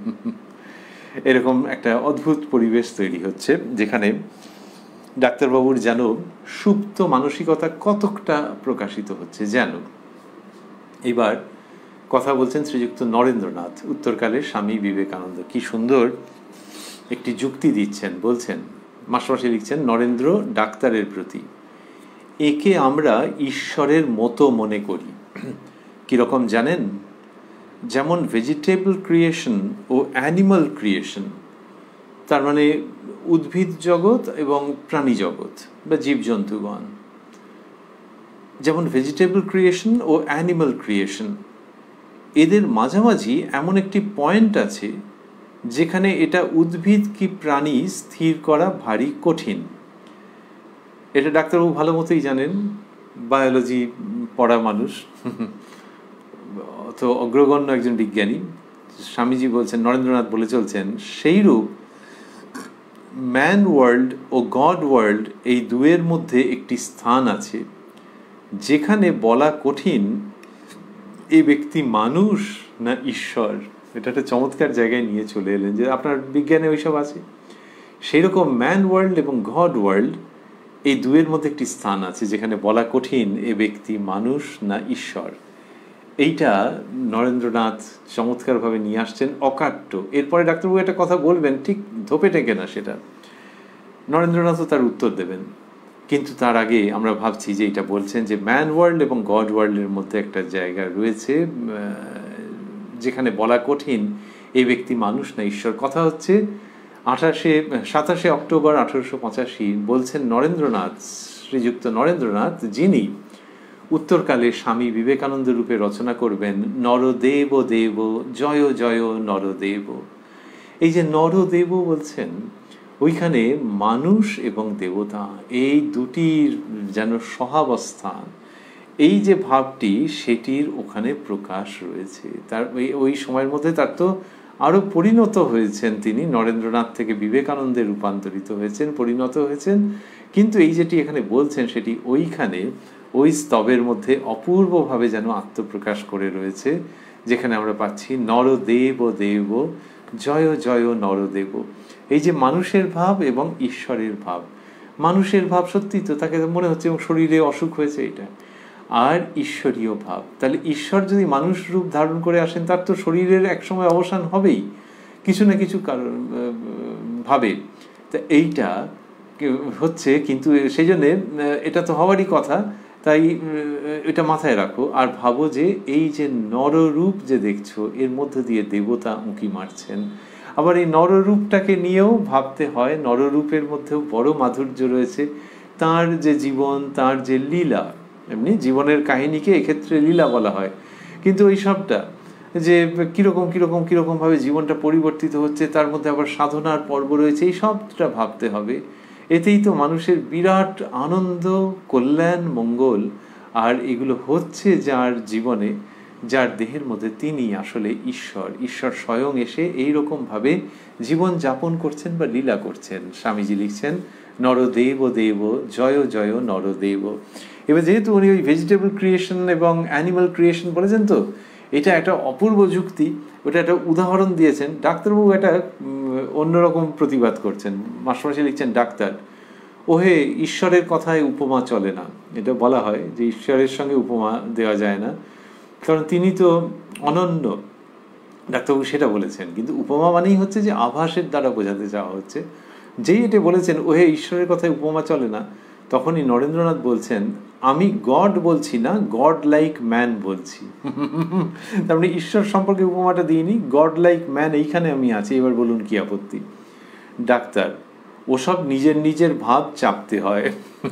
এরকম একটা অদ্ভুত পরিবেশ তৈরি হচ্ছে, যেখানে ডাক্তারবাবুর যেন সুপ্ত মানসিকতা কতকটা প্রকাশিত হচ্ছে যেন। এবার কথা বলছেন শ্রীযুক্ত নরেন্দ্রনাথ, উত্তরকালের স্বামী বিবেকানন্দ। কি সুন্দর একটি যুক্তি দিচ্ছেন। বলছেন, মাস্টারমশাই লিখছেন, নরেন্দ্র ডাক্তারের প্রতি, একে আমরা ঈশ্বরের মতো মনে করি। কিরকম জানেন? যেমন ভেজিটেবল ক্রিয়েশন ও অ্যানিমাল ক্রিয়েশন, তার মানে উদ্ভিদ জগৎ এবং প্রাণী জগৎ বা জীবজন্তুগণ, যেমন ভেজিটেবল ক্রিয়েশন ও অ্যানিমাল ক্রিয়েশন, এদের মাঝামাঝি এমন একটি পয়েন্ট আছে যেখানে এটা উদ্ভিদ কি প্রাণী স্থির করা ভারী কঠিন। এটা ডাক্তারবাবু ভালো মতোই জানেন, বায়োলজি পড়া মানুষ, তো অগ্রগণ্য একজন বিজ্ঞানী। স্বামীজি বলছেন, নরেন্দ্রনাথ বলে চলছেন, সেইরূপ ম্যান ওয়ার্ল্ড ও গড ওয়ার্ল্ড এই দুয়ের মধ্যে একটি স্থান আছে যেখানে বলা কঠিন এ ব্যক্তি মানুষ না ঈশ্বর। এটা একটা চমৎকার জায়গায় নিয়ে চলে এলেন যে আপনার বিজ্ঞানে ওইসব আছে। সেই রকম ম্যান ওয়ার্ল্ড এবং গড ওয়ার্ল্ড এই দুয়ের মধ্যে একটি স্থান আছে যেখানে বলা কঠিন এ ব্যক্তি মানুষ না ঈশ্বর। এইটা নরেন্দ্রনাথ চমৎকারভাবে নিয়ে আসছেন, অকাট্য। এরপরে ডাক্তারবাবু একটা কথা বলবেন, ঠিক ধোপে টেকে না সেটা, নরেন্দ্রনাথও তার উত্তর দেবেন। কিন্তু তার আগে আমরা ভাবছি যে এটা বলছেন যে ম্যান ওয়ার্ল্ড এবং গড ওয়ার্ল্ডের মধ্যে একটা জায়গা রয়েছে যেখানে বলা কঠিন এই ব্যক্তি মানুষ না ঈশ্বর। কথা হচ্ছে 27 অক্টোবর 1885 বলছেন নরেন্দ্রনাথ, শ্রীযুক্ত নরেন্দ্রনাথ, যিনি উত্তরকালে স্বামী বিবেকানন্দ রূপে রচনা করবেন নরদেব দেব জয় জয় নরদেব। এই যে নরদেব বলছেন, ওইখানে মানুষ এবং দেবতা এই দুটির যেন সহাবস্থান, এই যে ভাবটি সেটির ওখানে প্রকাশ রয়েছে। তার ওই সময়ের মধ্যে তার তো আরও পরিণত হয়েছেন তিনি, নরেন্দ্রনাথ থেকে বিবেকানন্দে রূপান্তরিত হয়েছেন, পরিণত হয়েছেন। কিন্তু এই যেটি এখানে বলছেন সেটি ওইখানে ওই স্তবের মধ্যে অপূর্বভাবে যেন আত্মপ্রকাশ করে রয়েছে, যেখানে আমরা পাচ্ছি নরদেব দেব জয় জয় নরদেব। এই যে মানুষের ভাব এবং ঈশ্বরের ভাব, মানুষের ভাব সত্যি তো তাকে মনে হচ্ছে এবং শরীরে অসুখ হয়েছে এটা, আর ঈশ্বরীয় ভাব, তাহলে ঈশ্বর যদি মানুষ রূপ ধারণ করে আসেন তার তো শরীরের একসময় অবসান হবেই কিছু না কিছু কারণ ভাবে। তা এইটা হচ্ছে, কিন্তু সেই জন্যে এটা তো হওয়ারই কথা, তাই এটা মাথায় রাখো। আর ভাবো যে এই যে নররূপ যে দেখছো এর মধ্যে দিয়ে দেবতা উঁকি মারছেন। আবার এই নররূপটাকে নিয়েও ভাবতে হয়, নররূপের মধ্যেও বড় মাধুর্য রয়েছে, তার যে জীবন, তার যে লীলা। এমনি জীবনের কাহিনীকে এক্ষেত্রে লীলা বলা হয়, কিন্তু ওই সবটা যে কীরকমভাবে জীবনটা পরিবর্তিত হচ্ছে, তার মধ্যে আবার সাধনার পর্ব রয়েছে, এই সবটা ভাবতে হবে। এতেই তো মানুষের বিরাট আনন্দ, কল্যাণ, মঙ্গল। আর এগুলো হচ্ছে যার জীবনে, যার দেহের মধ্যে তিনি আসলে ঈশ্বর, ঈশ্বর স্বয়ং এসে এইরকমভাবে জীবন যাপন করছেন বা লীলা করছেন। স্বামীজি লিখছেন নরদেব দেব জয় জয় নরদেব। এবার যেহেতু উনি ওই ভেজিটেবল ক্রিয়েশন এবং অ্যানিমাল ক্রিয়েশন বলেছেন, তো এটা একটা অপূর্ব যুক্তি, ওটা একটা উদাহরণ দিয়েছেন। ডাক্তারবাবু একটা অন্যরকম প্রতিবাদ করছেন। মাস্টারমশাই লিখছেন ডাক্তার, ওহে ঈশ্বরের কথায় উপমা চলে না। এটা বলা হয় যে ঈশ্বরের সঙ্গে উপমা দেওয়া যায় না, কারণ তিনি তো অনন্য। ডাক্তারবাবু সেটা বলেছেন, কিন্তু উপমা মানেই হচ্ছে যে আভাসের দ্বারা বোঝাতে চাওয়া হচ্ছে। যেই এটা বলেছেন ওহে ঈশ্বরের কথায় উপমা চলে না, তখনই নরেন্দ্রনাথ বলছেন আমি গড বলছি না, গড লাইক ম্যান বলছি। তার মানে ঈশ্বর সম্পর্কে উপমাটা দিইনি, গড লাইক ম্যান এইখানে আমি আছি, এবার বলুন কি আপত্তি। ডাক্তার, ওসব নিজের নিজের ভাব চাপতে হয়।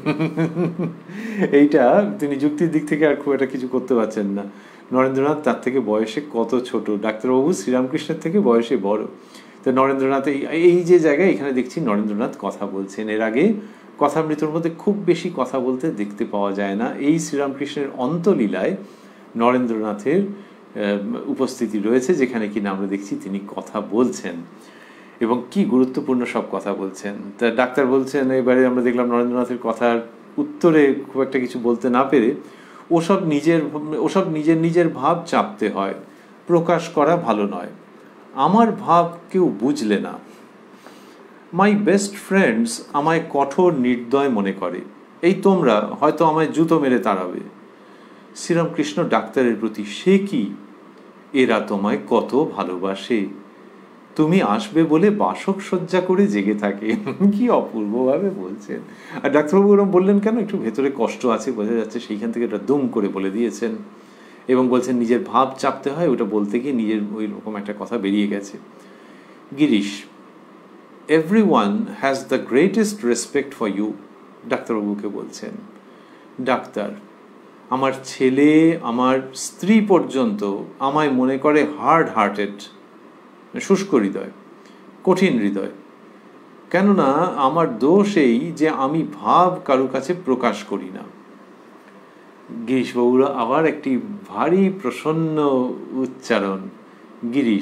এইটা তিনি যুক্তির দিক থেকে আর খুব একটা কিছু করতে পারছেন না। নরেন্দ্রনাথ তার থেকে বয়সে কত ছোট, ডাক্তারবাবু শ্রীরামকৃষ্ণের থেকে বয়সে বড়। তো নরেন্দ্রনাথ এই যে জায়গায় এখানে দেখছি নরেন্দ্রনাথ কথা বলছেন, এর আগে কথামৃতর মধ্যে খুব বেশি কথা বলতে দেখতে পাওয়া যায় না। এই শ্রীরামকৃষ্ণের অন্তলীলায় নরেন্দ্রনাথের উপস্থিতি রয়েছে, যেখানে কিনা আমরা দেখছি তিনি কথা বলছেন এবং কি গুরুত্বপূর্ণ সব কথা বলছেন। তা ডাক্তার বলছেন, এবারে আমরা দেখলাম নরেন্দ্রনাথের কথার উত্তরে খুব একটা কিছু বলতে না পেরে ওসব নিজের নিজের ভাব চাপতে হয়, প্রকাশ করা ভালো নয়। আমার ভাব কেউ বুঝলে না। মাই বেস্ট ফ্রেন্ডস আমায় কঠোর নির্দয় মনে করে, এই তোমরা হয়তো আমায় জুতো মেরে তাড়াবে। শ্রীরামকৃষ্ণ ডাক্তারের প্রতি, সে কি, এরা তোমায় কত ভালোবাসে, তুমি আসবে বলে বাসক সজ্জা করে জেগে থাকে। কি অপূর্বভাবে বলছেন। আর ডাক্তারবাবু ওরকম বললেন কেন, একটু ভেতরে কষ্ট আছে বোঝা যাচ্ছে, সেইখান থেকে এটা দুম করে বলে দিয়েছেন এবং বলছেন নিজের ভাব চাপতে হয়, ওটা বলতে গিয়ে নিজের ওই রকম একটা কথা বেরিয়ে গেছে। Girish, everyone has the greatest respect for you, ডাক্তারবাবুকে বলছেন। ডাক্তার, আমার ছেলে, আমার স্ত্রী পর্যন্ত আমায় মনে করে হার্ড হার্টেড, শুষ্ক হৃদয়, কঠিন হৃদয়। কেননা আমার দোষ এই যে আমি ভাব কারো কাছে প্রকাশ করি না। গিরিশবাবুরা আবার একটি ভারী প্রসন্ন উচ্চারণ। গিরিশ,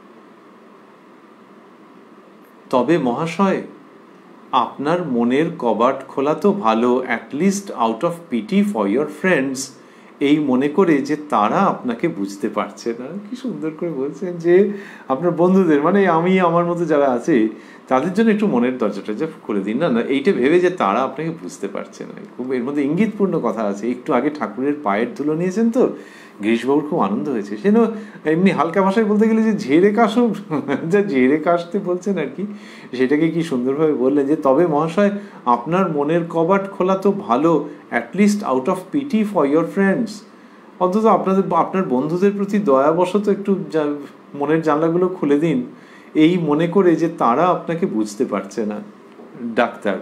তবে মহাশয় আপনার মনের কবাট খোলা তো ভালো, at least out of pity for your friends, এই মনে করে যে তারা আপনাকে বুঝতে পারছে না। কি সুন্দর করে বলছেন যে আপনার বন্ধুদের, মানে আমি আমার মতো যারা আছে তাদের জন্য একটু মনের দরজাটা খুলে দিন না, এইটা ভেবে যে তারা আপনাকে বুঝতে পারছে না। খুব এর মধ্যে ইঙ্গিতপূর্ণ কথা আছে। একটু আগে ঠাকুরের পায়ের ধুলো নিয়েছেন তো, গিরিশবাবুর খুব আনন্দ হয়েছে। সে এমনি হালকা ভাষায় বলতে গেলে যে ঝেড়ে কাশো, যা ঝেড়ে কাশতে বলছেন আর কি, সেটাকে কি সুন্দরভাবে বললেন যে তবে মহাশয় আপনার মনের কবাট খোলা তো ভালো, at least out of pity for your friends, অন্তত আপনার বন্ধুদের প্রতি দয়াবশত একটু মনের জানলাগুলো খুলে দিন, এই মনে করে যে তারা আপনাকে বুঝতে পারছে না। ডাক্তার,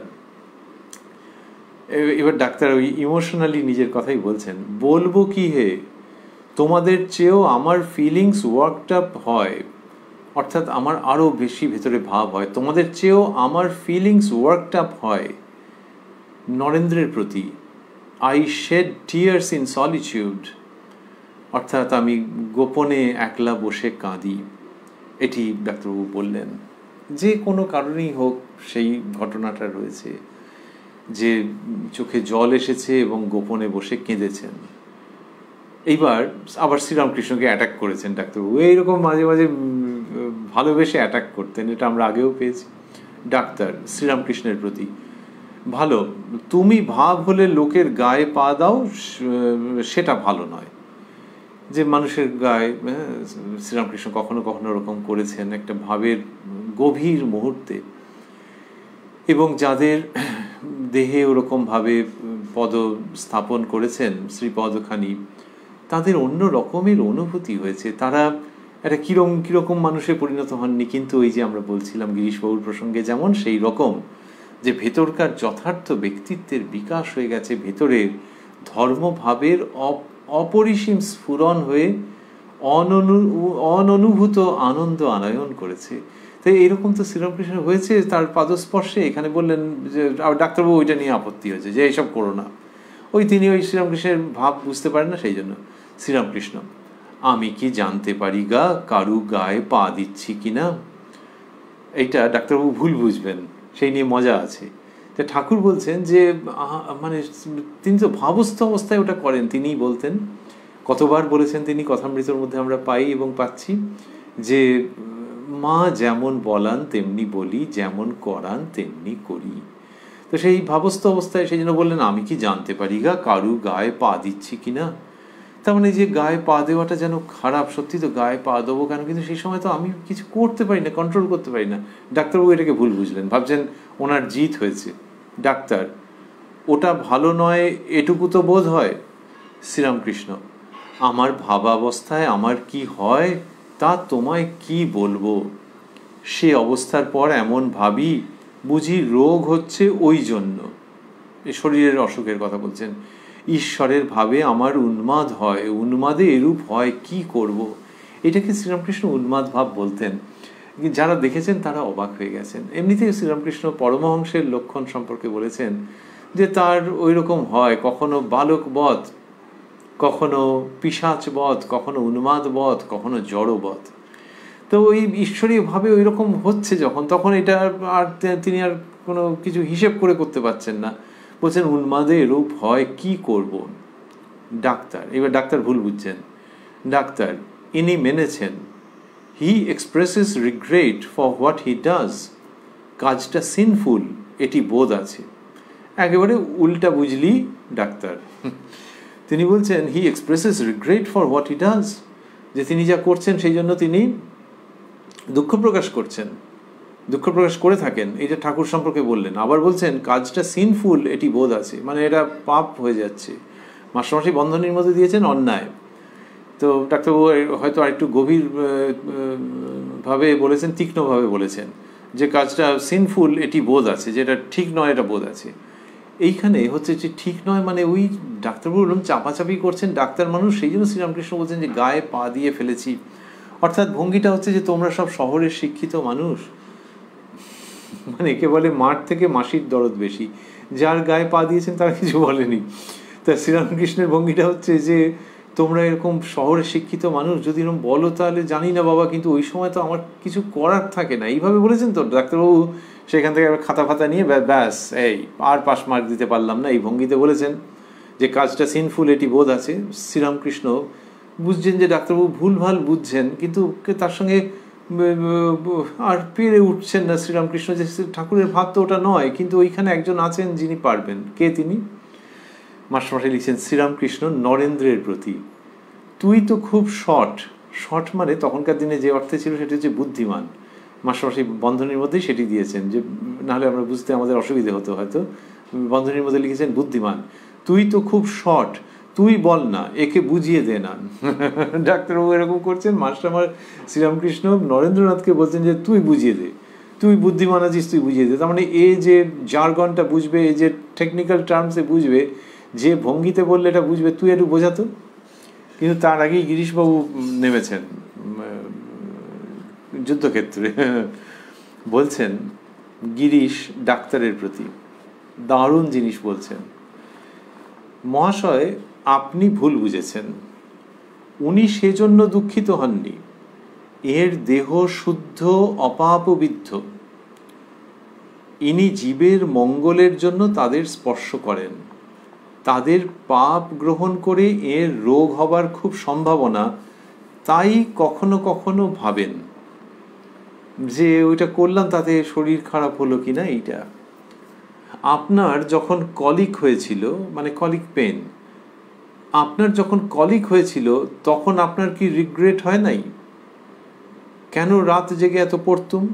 এবার ডাক্তার ওই ইমোশনালি নিজের কথাই বলছেন। বলবো কি হে, তোমাদের চেয়েও আমার ফিলিংস ওয়ার্কড আপ হয়, অর্থাৎ আমার আরও বেশি ভেতরে ভাব হয়, তোমাদের চেয়েও আমার ফিলিংস ওয়ার্কড আপ হয় নরেন্দ্রের প্রতি। I shed tears in solitude, অর্থাৎ আমি গোপনে একলা বসে কাঁদি। এটি ডাক্তারবাবু বললেন। যে কোনো কারণেই হোক সেই ঘটনাটা রয়েছে, যে চোখে জল এসেছে এবং গোপনে বসে কেঁদেছেন। এইবার আবার শ্রীরামকৃষ্ণকে অ্যাটাক করেছেন ডাক্তারবাবু। এইরকম মাঝে মাঝে ভালোবেসে অ্যাটাক করতেন, এটা আমরা আগেও পেয়েছি। ডাক্তার শ্রীরামকৃষ্ণের প্রতি, ভালো, তুমি ভাব হলে লোকের গায়ে পা দাও, সেটা ভালো নয়। যে মানুষের গায়ে, শ্রীরামকৃষ্ণ কখনো কখনো ওরকম করেছেন একটা ভাবের গভীর মুহূর্তে, এবং যাদের দেহে ওরকমভাবে পদ স্থাপন করেছেন শ্রীপদখানি, তাদের অন্য রকমের অনুভূতি হয়েছে। তারা একটা কীরকম মানুষে পরিণত হননি, কিন্তু ওই যে আমরা বলছিলাম গিরিশবাবুর প্রসঙ্গে যেমন সেই রকম, যে ভেতরকার যথার্থ ব্যক্তিত্বের বিকাশ হয়ে গেছে, ভেতরে ধর্মভাবের অপরিসীম স্ফুরণ হয়ে অননুভূত আনন্দ আনয়ন করেছে। তাই এইরকম তো শ্রীরামকৃষ্ণ হয়েছে তার পাদস্পর্শে। এখানে বললেন যে ডাক্তারবাবু ওইটা নিয়ে আপত্তি হয়েছে যে এইসব করো না, তিনি ওই শ্রীরামকৃষ্ণের ভাব বুঝতে পারেন না, সেই জন্য। শ্রীরামকৃষ্ণ, আমি কি জানতে পারি গা কারু গায়ে পা দিচ্ছি কিনা? এইটা ডাক্তারবাবু ভুল বুঝবেন, সেই নিয়ে মজা আছে। তা ঠাকুর বলছেন যে মানে তিনি তো ভাবস্থ অবস্থায় ওটা করেন। তিনিই বলতেন, কতবার বলেছেন তিনি, কথামৃতর মধ্যে আমরা পাই এবং পাচ্ছি, যে মা যেমন বলান তেমনি বলি, যেমন করান তেমনি করি। তো সেই ভাবস্থ অবস্থায় সেই জন্য বললেন, আমি কি জানতে পারি গা কারু গায়ে পা দিচ্ছি কিনা। তার মানে যে গায়ে পা দেওয়াটা যেন খারাপ, সত্যি তো গায়ে পা দেবো কেন, কিন্তু সেই সময় তো আমি কিছু করতে পারি না, কন্ট্রোল করতে পারি না। ডাক্তারবাবু এটাকে ভুল বুঝলেন, ভাবছেন ওনার জিত হয়েছে। ডাক্তার, ওটা ভালো নয় এটুকু তো বোধ হয়। শ্রীরামকৃষ্ণ, আমার ভাবাবস্থায় আমার কি হয় তা তোমায় কি বলবো, সে অবস্থার পর এমন ভাবি বুঝি রোগ হচ্ছে ওই জন্য। এই শরীরের অসুখের কথা বলছেন। ঈশ্বরের ভাবে আমার উন্মাদ হয়, উন্মাদে এরূপ হয়, কি করব। এটাকে শ্রীরামকৃষ্ণ উন্মাদ ভাব বলতেন। যারা দেখেছেন তারা অবাক হয়ে গেছেন। এমনিতেই শ্রীরামকৃষ্ণ পরমহংসের লক্ষণ সম্পর্কে বলেছেন যে তার ওই রকম হয়, কখনো বালক বধ, কখনো পিশাচ বধ, কখনো উন্মাদ বধ, কখনো জড় বধ। তো ওই ঈশ্বরীয়ভাবে ওই রকম হচ্ছে যখন, তখন এটা আর তিনি আর কোনো কিছু হিসেব করে করতে পারছেন না। বলছেন উন্মাদে এরূপ হয়, কি করব। ডাক্তার, এবার ডাক্তার ভুল বুঝছেন। ডাক্তার, ইনি মেনেছেন, he expresses regret for what he does, কাজটা সিনফুল এটি বোধ আছে। একেবারে উল্টা বুঝলি ডাক্তার। তিনি বলছেন he expresses regret for what he does, যে তিনি যা করছেন সেই জন্য তিনি দুঃখ প্রকাশ করছেন, দুঃখ প্রকাশ করে থাকেন, এটা ঠাকুর সম্পর্কে বললেন। আবার বলছেন কাজটা সিনফুল এটি বোধ আছে, মানে এটা পাপ হয়ে যাচ্ছে। মাস্টারমশাই বন্ধনীর মধ্যে দিয়েছেন অন্যায়। তো ডাক্তারবাবু হয়তো আরেকটু গভীর ভাবে বলেছেন, তীক্ষ্ণভাবে বলেছেন যে কাজটা সিনফুল এটি বোধ আছে, যেটা ঠিক নয় এটা বোধ আছে। এইখানে হচ্ছে যে ঠিক নয় মানে ওই ডাক্তারবাবু বললাম চাপাচাপি করছেন, ডাক্তার মানুষ, সেই জন্য শ্রীরামকৃষ্ণ বলছেন যে গায়ে পা দিয়ে ফেলেছি। অর্থাৎ ভঙ্গিটা হচ্ছে যে তোমরা সব শহরের শিক্ষিত মানুষ, মানে একে বলে মাঠ থেকে মাসির দরদ বেশি, যার গায়ে পা দিয়েছেন তারা কিছু বলেনি। তা শ্রীরামকৃষ্ণের ভঙ্গিটা হচ্ছে যে তোমরা এরকম শহরে শিক্ষিত মানুষ, যদি এরকম বলো তাহলে জানি না বাবা, কিন্তু ওই সময় তো আমার কিছু করার থাকে না। এইভাবে বলেছেন তো ডাক্তারবাবু, সেখান থেকে খাতা ফাতা নিয়ে ব্যাস এই আর পাস মার্ক দিতে পারলাম না, এই ভঙ্গিতে বলেছেন যে কাজটা সিনফুল এটি বোধ আছে। শ্রীরামকৃষ্ণ বুঝছেন যে ডাক্তারবাবু ভুলভাল বুঝছেন, কিন্তু তার সঙ্গে আর পেরে উঠছেন না শ্রীরামকৃষ্ণ, যে ঠাকুরের ভাব তো ওটা নয়, কিন্তু ওইখানে একজন আছেন যিনি পারবেন। কে তিনি? মাস্টারমশাই লিখছেন শ্রীরামকৃষ্ণ নরেন্দ্রের প্রতি, তুই তো খুব শর্ট মানে তখনকার দিনে যে অর্থে ছিল সেটা হচ্ছে বুদ্ধিমান। মাস্টারমশাই বন্ধনীর মধ্যেই সেটি দিয়েছেন, যে নাহলে আমরা বুঝতে আমাদের অসুবিধে হতো হয়তো। বন্ধনীর মধ্যে লিখেছেন বুদ্ধিমান, তুই তো খুব শর্ট, তুই বল না, একে বুঝিয়ে দে না। ডাক্তারবাবু এরকম করছেন, মাস্টার আমার শ্রীরামকৃষ্ণ নরেন্দ্রনাথকে বলছেন যে তুই বুঝিয়ে দে, তুই বুদ্ধিমান আছিস, তুই বুঝিয়ে দে। তার মানে এই যে জার্গনটা বুঝবে, এই যে টেকনিক্যাল টার্মসে বুঝবে, যে ভঙ্গিতে বললে এটা বুঝবে, তুই একটু বোঝাতো। কিন্তু তার আগেই গিরিশবাবু নেমেছেন যুদ্ধক্ষেত্রে। বলছেন গিরিশ ডাক্তারের প্রতি দারুণ জিনিস বলছেন, মহাশয় আপনি ভুল বুঝেছেন, উনি সেজন্য দুঃখিত হননি, এর দেহ শুদ্ধ অপাপবিদ্ধ, ইনি জীবের মঙ্গলের জন্য তাদের স্পর্শ করেন, তাদের পাপ গ্রহণ করে এর রোগ হবার খুব সম্ভাবনা, তাই কখনো কখনো ভাবেন যে ওইটা করলাম তাতে শরীর খারাপ হলো কিনা। এইটা আপনার যখন কলিক হয়েছিল, মানে কলিক পেন, আপনার যখন কলিক হয়েছিল তখন আপনার কি রিগ্রেট হয় নাই? কেন রাত জেগে এত পড়তুম?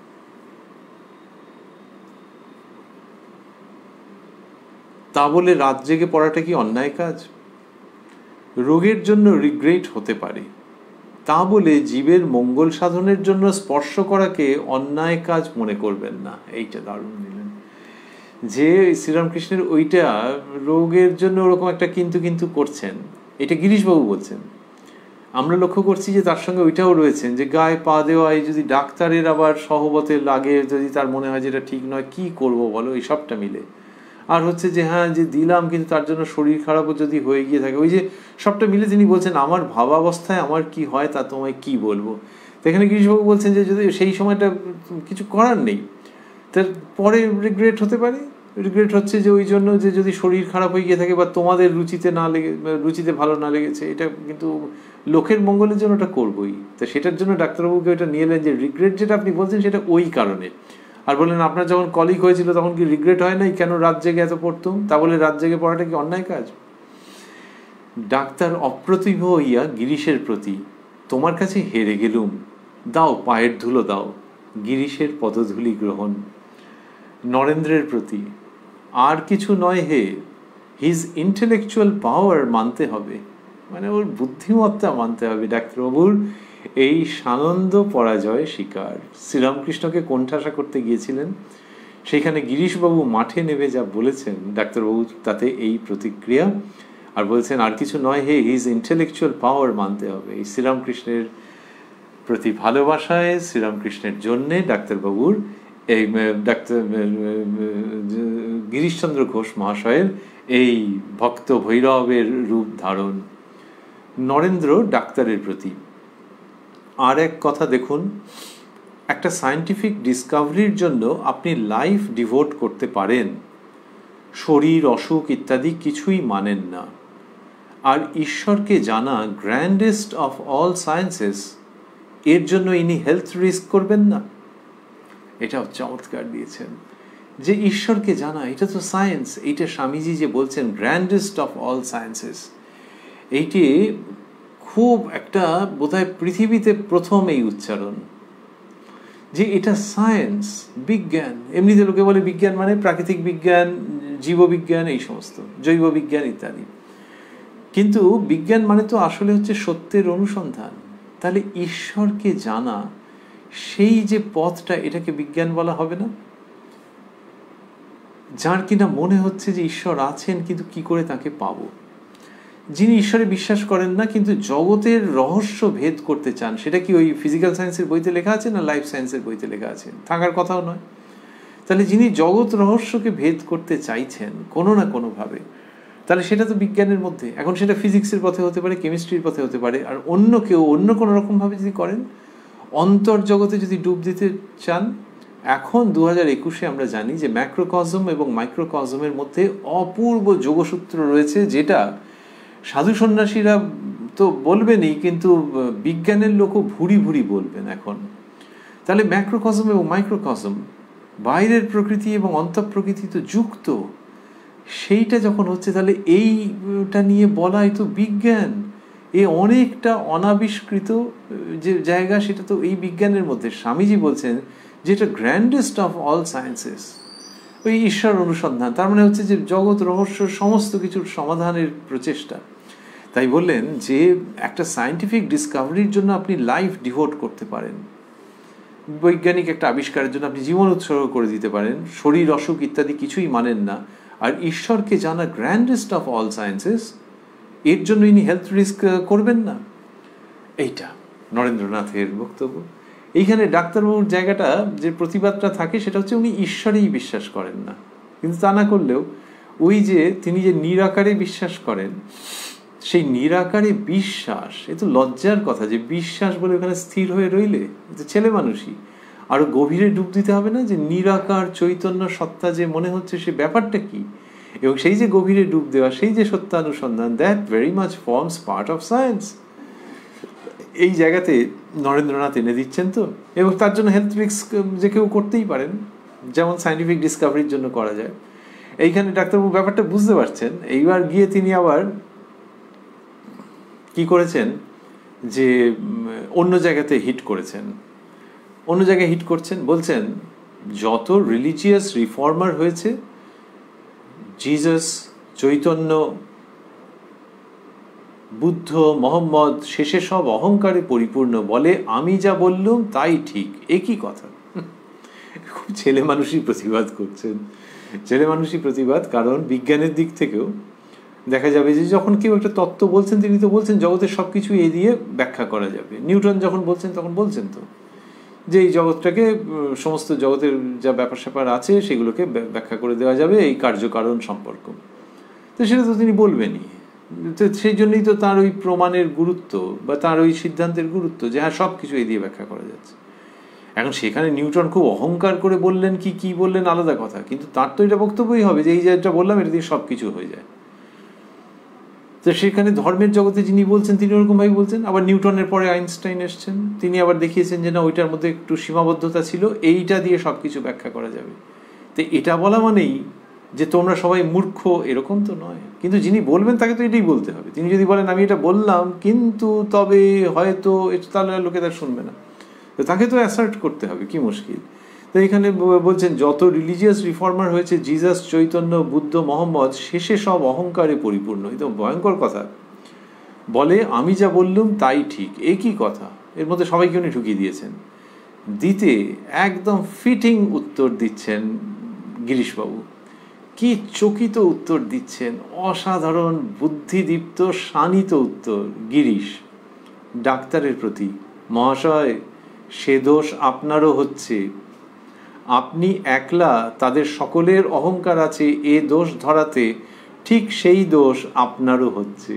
তা বলে রাত জেগে পড়াটা কি অন্যায় কাজ? রোগের জন্য রিগ্রেট হতে পারে, তা বলে জীবের মঙ্গল সাধনের জন্য স্পর্শ করাকে অন্যায় কাজ মনে করবেন না। এইটা দারুণ নিলেন যে শ্রীরামকৃষ্ণের ওইটা রোগের জন্য ওরকম একটা কিন্তু কিন্তু করছেন, এটা গিরিশবাবু বলছেন। আমরা লক্ষ্য করছি যে তার সঙ্গে ওইটাও রয়েছেন যে গায়ে পা দেওয়া, এই যদি ডাক্তারের আবার সহবতে লাগে, যদি তার মনে হয় যেটা ঠিক নয়, কি করব বলো, এই সবটা মিলে। আর হচ্ছে যে হ্যাঁ যে দিলাম কিন্তু তার জন্য শরীর খারাপও যদি হয়ে গিয়ে থাকে, ওই যে সবটা মিলে তিনি বলছেন আমার ভাবাবস্থায় আমার কি হয় তা তোমায় কি বলবো। তো এখানে গিরিশবাবু বলছেন যে যদি সেই সময়টা কিছু করার নেই, তার পরে রিগ্রেট হতে পারে। রিগ্রেট হচ্ছে যে ওই জন্য যে যদি শরীর খারাপ হয়ে গিয়ে থাকে বা তোমাদের রুচিতে ভালো না লেগেছে, এটা কিন্তু লোকের মঙ্গলের জন্য ওটা করবোই। তো সেটার জন্য ডাক্তারবাবুকে ওটা নিয়ে এলেন যে রিগ্রেট যেটা আপনি বলছেন সেটা ওই কারণে। আর বললেন আপনার যখন কলিক হয়েছিল তখন কি রিগ্রেট হয় নাই? কেন রাত জেগে এত পড়তুম? তা বলে রাত জেগে পড়াটা কি অন্যায় কাজ? ডাক্তার অপ্রতিভ হইয়া গিরিশের প্রতি, তোমার কাছে হেরে গেলুম, দাও পায়ের ধুলো দাও, গিরিশের পদধূলি গ্রহণ। নরেন্দ্রের প্রতি, আর কিছু নয় হে, হিজ ইন্টেলেকচুয়াল পাওয়ার মানতে হবে, মানে ওর বুদ্ধিমত্তা মানতে হবে। ডাক্তারবাবুর এই সানন্দ পরাজয় স্বীকার। শ্রীরামকৃষ্ণকে কোণঠাসা করতে গিয়েছিলেন, সেখানে গিরিশবাবু মাঠে নেমে যা বলেছেন ডাক্তারবাবু তাতে এই প্রতিক্রিয়া। আর বলছেন আর কিছু নয় হে, হিজ ইন্টেলেকচুয়াল পাওয়ার মানতে হবে। এই শ্রীরামকৃষ্ণের প্রতি ভালোবাসায়, শ্রীরামকৃষ্ণের জন্যে ডাক্তারবাবুর এই গিরিশচন্দ্র ঘোষ মহাশয়ের এই ভক্ত ভৈরবের রূপ ধারণ। নরেন্দ্র ডাক্তারের প্রতি আর এক কথা দেখুন, একটা সায়েন্টিফিক ডিসকাভারির জন্য আপনি লাইফ ডিভোট করতে পারেন, শরীর অসুখ ইত্যাদি কিছুই মানেন না। আর ঈশ্বরকে জানা গ্র্যান্ডেস্ট অফ অল সায়েন্সেস, এর জন্য ইনি হেলথ রিস্ক করবেন না। এটাও চমৎকার দিয়েছেন যে ঈশ্বরকে জানা, এটা তো সায়েন্স। এইটা স্বামীজি যে বলছেন গ্র্যান্ডেস্ট অফ অল সায়েন্সেস, এইটি খুব একটা বোধহয় পৃথিবীতে প্রথম এই উচ্চারণ যে এটা সায়েন্স, বিজ্ঞান। এমনিতে লোকে বলে বিজ্ঞান মানে প্রাকৃতিক বিজ্ঞান, জীববিজ্ঞান, এই সমস্ত জৈব বিজ্ঞান ইত্যাদি, কিন্তু বিজ্ঞান মানে তো আসলে হচ্ছে সত্যের অনুসন্ধান। তাহলে ঈশ্বরকে জানা, সেই যে পথটা, এটাকে বিজ্ঞান বলা হবে না? যার কিনা মনে হচ্ছে যে ঈশ্বর আছেন, কিন্তু কি করে তাকে পাবো, যিনি ঈশ্বরে বিশ্বাস করেন না কিন্তু জগতের রহস্য ভেদ করতে চান, সেটা কি ওই ফিজিক্যাল সায়েন্সের বইতে লেখা আছে না লাইফ সায়েন্সের বইতে লেখা আছে? থাকার কথাও নয়। তাহলে যিনি জগৎ রহস্যকে ভেদ করতে চাইছেন কোনো না কোনোভাবে, তাহলে সেটা তো বিজ্ঞানের মধ্যে। এখন সেটা ফিজিক্সের পথে হতে পারে, কেমিস্ট্রির পথে হতে পারে, আর অন্য কেউ অন্য কোনো রকমভাবে যদি করেন, অন্তর্জগতে যদি ডুব দিতে চান। এখন 2021-এ আমরা জানি যে ম্যাক্রোকজম এবং মাইক্রোকজমের মধ্যে অপূর্ব যোগসূত্র রয়েছে, যেটা সাধু সন্ন্যাসীরা তো বলবেনই, কিন্তু বিজ্ঞানের লোকও ভুরি ভুরি বলবেন এখন। তাহলে ম্যাক্রোকজম এবং মাইক্রোকজম, বাইরের প্রকৃতি এবং অন্তঃপ্রকৃতি তো যুক্ত, সেইটা যখন হচ্ছে, তাহলে এইটা নিয়ে বলাই তো বিজ্ঞান। এ অনেকটা অনাবিষ্কৃত যে জায়গা, সেটা তো এই বিজ্ঞানের মধ্যে। স্বামীজি বলছেন যেটা গ্র্যান্ডেস্ট অফ অল সায়েন্সেস, ওই ঈশ্বর অনুসন্ধান। তার মানে হচ্ছে যে জগৎ রহস্য সমস্ত কিছুর সমাধানের প্রচেষ্টা। তাই বললেন যে একটা সায়েন্টিফিক ডিসকাভারির জন্য আপনি লাইফ ডিভোট করতে পারেন, বৈজ্ঞানিক একটা আবিষ্কারের জন্য আপনি জীবন উৎসর্গ করে দিতে পারেন, শরীর অসুখ ইত্যাদি কিছুই মানেন না। আর ঈশ্বরকে জানা গ্র্যান্ডেস্ট অফ অল সায়েন্সেস, এর জন্য ইনি হেলথ রিস্ক করবেন না। এইটা নরেন্দ্রনাথের বক্তব্য। এইখানে ডাক্তারবাবুর জায়গাটা যে প্রতিবাদটা থাকে, সেটা হচ্ছে উনি ঈশ্বরেই বিশ্বাস করেন না, কিন্তু তা না করলেও ওই যে তিনি যে নিরাকারে বিশ্বাস করেন, সেই নিরাকারে বিশ্বাস, এ তো লজ্জার কথা যে বিশ্বাস বলে ওখানে স্থির হয়ে রইলে, এ তো ছেলে মানুষই। আরো গভীরে ডুব দিতে হবে না, যে নিরাকার চৈতন্য সত্তা যে মনে হচ্ছে সে ব্যাপারটা কি, এবং সেই যে গভীরে ডুব দেওয়া, সেই যে সত্যানুসন্ধান, that very much forms part of science. এই জায়গাতে নরেন্দ্রনাথ এনে দিচ্ছেন তো, এবং তার জন্য হেলথ রিস্ক যে কেউ করতেই পারেন, যেমন সায়েন্টিফিক ডিসকাভারির জন্য করা যায়। এইখানে ডাক্তারবাবু ব্যাপারটা বুঝতে পারছেন। এইবার গিয়ে তিনি আবার কি করেছেন, যে অন্য জায়গাতে হিট করেছেন, অন্য জায়গায় হিট করছেন, বলছেন যত রিলিজিয়াস রিফর্মার হয়েছে, জিসাস, চৈতন্য, বুদ্ধ, মোহাম্মদ, শেষে সব অহংকারে পরিপূর্ণ, বলে আমি যা বললুম তাই ঠিক। একই কথা। খুব ছেলে মানুষই প্রতিবাদ করছেন, ছেলে মানুষই প্রতিবাদ। কারণ বিজ্ঞানের দিক থেকেও দেখা যাবে যে যখন কেউ একটা তত্ত্ব বলছেন, তিনি তো বলছেন জগতের সব কিছু এ দিয়ে ব্যাখ্যা করা যাবে। নিউটন যখন বলছেন তখন বলছেন তো যে এই জগৎটাকে, সমস্ত জগতের যা ব্যাপার স্যাপার আছে সেগুলোকে ব্যাখ্যা করে দেওয়া যাবে এই কার্যকারণ সম্পর্ক। তো সেটা তো তিনি বলবেনই। তো সেই জন্যই তো তার ওই প্রমাণের গুরুত্ব বা তার ওই সিদ্ধান্তের গুরুত্ব, যে হ্যাঁ সব কিছু এই দিয়ে ব্যাখ্যা করা যাচ্ছে। এখন সেখানে নিউটন খুব অহংকার করে বললেন কি বললেন আলাদা কথা, কিন্তু তার তো এটা বক্তব্যই হবে যে এই যেটা বললাম এটা দিয়ে সব কিছু হয়ে যায়। তো সেখানে ধর্মের জগতে যিনি বলছেন তিনি ওরকমভাবে বলছেন। আবার নিউটনের পরে আইনস্টাইন এসছেন, তিনি আবার দেখিয়েছেন যে না, ওইটার মধ্যে একটু সীমাবদ্ধতা ছিল, এইটা দিয়ে সব কিছু ব্যাখ্যা করা যাবে। তো এটা বলা মানেই যে তোমরা সবাই মূর্খ, এরকম তো নয়। কিন্তু যিনি বলবেন তাকে তো এটাই বলতে হবে। তিনি যদি বলেন আমি এটা বললাম কিন্তু তবে হয়তো, এটা তাহলে লোকে তার শুনবে না, তো তাকে তো অ্যাসার্ট করতে হবে, কি মুশকিল। তো এখানে বলছেন যত রিলিজিয়াস রিফর্মার হয়েছে, জিসাস, চৈতন্য, বুদ্ধ, মোহাম্মদ, শেষে সব অহংকারে পরিপূর্ণ। এই তো ভয়ঙ্কর কথা। বলে আমি যা বললুম তাই ঠিক। একই কথা। এর মধ্যে সবাইকে উনি ঢুকিয়ে দিয়েছেন। দিতে একদম ফিটিং উত্তর দিচ্ছেন গিরিশবাবু। কি চকিত উত্তর দিচ্ছেন, অসাধারণ বুদ্ধিদীপ্ত শানিত উত্তর গিরিশ ডাক্তারের প্রতি। মহাশয়, সে দোষ আপনারও হচ্ছে। আপনি একলা, তাদের সকলের অহংকার আছে এ দোষ ধরাতে, ঠিক সেই দোষ আপনারও হচ্ছে।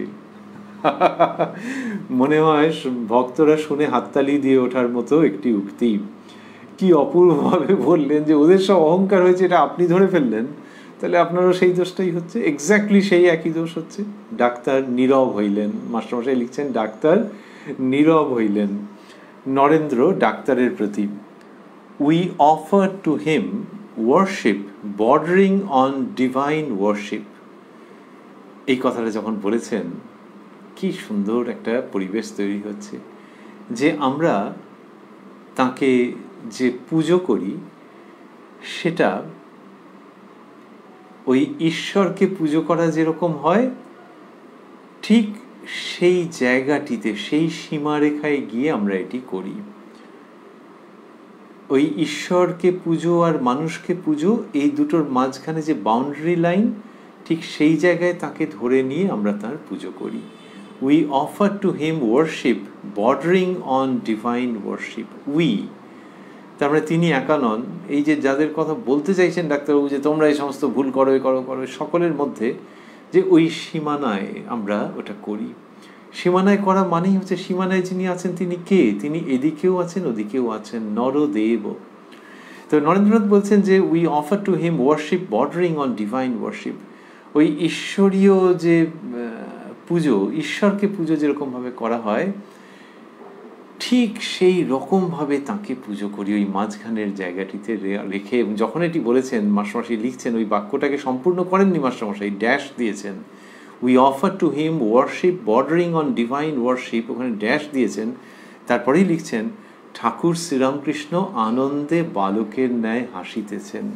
মনে হয় ভক্তরা শুনে হাততালি দিয়ে ওঠার মতো একটি উক্তি। কি অপূর্বভাবে বললেন যে ওদের সব অহংকার হয়েছে, এটা আপনি ধরে ফেললেন, তাহলে আপনারও সেই দোষটাই হচ্ছে, এক্স্যাক্টলি সেই একই দোষ হচ্ছে। ডাক্তার নীরব হইলেন। মাস্টারমশাই লিখছেন ডাক্তার নীরব হইলেন। নরেন্দ্র ডাক্তারের প্রতি, we offer to him worship bordering on divine worship। এই কথাটা যখন বলেছেন, কি সুন্দর একটা পরিবেশ তৈরি হচ্ছে, যে আমরা তাকে যে পুজো করি সেটা ওই ঈশ্বরকে পুজো করা যেরকম হয়, ঠিক সেই জায়গাটিতে, সেই সীমারেখায় গিয়ে আমরা এটি করি। ওই ঈশ্বরকে পুজো আর মানুষকে পুজো, এই দুটোর মাঝখানে যে বাউন্ডারি লাইন, ঠিক সেই জায়গায় তাকে ধরে নিয়ে আমরা তার পুজো করি। We offer to him worship bordering on divine worship. We, তার মানে তিনি একা নন। এই যে যাদের কথা বলতে চাইছেন ডাক্তারবাবু, যে তোমরা এই সমস্ত ভুল করো সকলের মধ্যে, যে ওই সীমানায় আমরা ওটা করি। সীমানায় করা মানেই হচ্ছে, সীমানায় যিনি আছেন তিনি কে? তিনি এদিকেও আছেন, ওদিকেও আছেন, নরদেব। তো নরেন্দ্রনাথ বলছেন যে we offer to him worship bordering on divine worship. ওই ঈশ্বরীয় যে পুজো, ঈশ্বরকে পুজো যেরকমভাবে করা হয়, ঠিক সেই রকমভাবে তাঁকে পুজো করি ওই মাঝখানের জায়গাটিতে রেখে। এবং যখন এটি বলেছেন, মাস্টারমশাই লিখছেন, ওই বাক্যটাকে সম্পূর্ণ করেননি মাস্টারমশাই, ড্যাশ দিয়েছেন। We offer to him worship bordering on divine worship, ওখানে ড্যাশ দিয়েছেন। তারপরেই লিখছেন ঠাকুর শ্রীরামকৃষ্ণ আনন্দে বালকের ন্যায় হাসিতেছেন।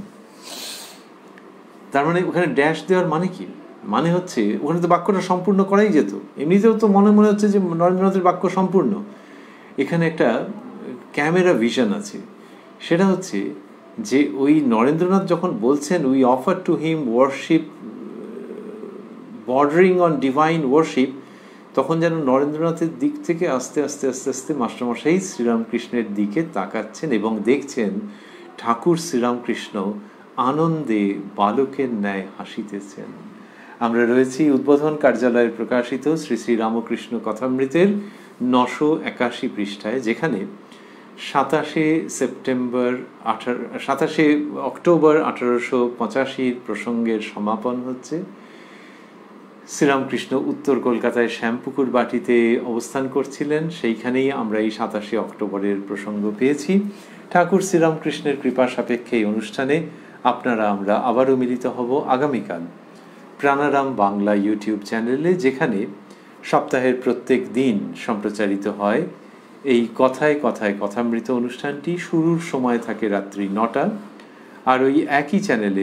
তার মানে ওখানে ড্যাশ দেওয়ার মানে কি? মানে হচ্ছে ওখানে তো বাক্যটা সম্পূর্ণ করাই যেত। এমনিতেও তো মনে হচ্ছে যে নরেন্দ্রনাথের বাক্য সম্পূর্ণ। এখানে একটা ক্যামেরা ভিশন আছে। সেটা হচ্ছে যে ওই নরেন্দ্রনাথ যখন বলছেন we offer to him worship bordering on divine worship, তখন যেন নরেন্দ্রনাথের দিক থেকে আস্তে আস্তে আস্তে আস্তে মাস্টারমশাই শ্রীরামকৃষ্ণের দিকে তাকাচ্ছেন এবং দেখছেন ঠাকুর শ্রীরামকৃষ্ণ আনন্দে বালকের ন্যায় হাসিতেছেন। আমরা রয়েছি উদ্বোধন কার্যালয়ের প্রকাশিত শ্রী শ্রী রামকৃষ্ণ কথামৃতের 981 পৃষ্ঠায়, যেখানে 27 অক্টোবর 1885 প্রসঙ্গের সমাপন হচ্ছে। শ্রীরামকৃষ্ণ উত্তর কলকাতায় শ্যামপুকুর বাটিতে অবস্থান করছিলেন, সেইখানেই আমরা এই 27 অক্টোবরের প্রসঙ্গ পেয়েছি। ঠাকুর শ্রীরামকৃষ্ণের কৃপা সাপেক্ষে এই অনুষ্ঠানে আপনারা আমরা আবারও মিলিত হব আগামীকাল প্রাণারাম বাংলা ইউটিউব চ্যানেলে, যেখানে সপ্তাহের প্রত্যেক দিন সম্প্রচারিত হয় এই কথায় কথায় কথামৃত অনুষ্ঠানটি। শুরুর সময় থাকে রাত্রি 9টা, আর ওই একই চ্যানেলে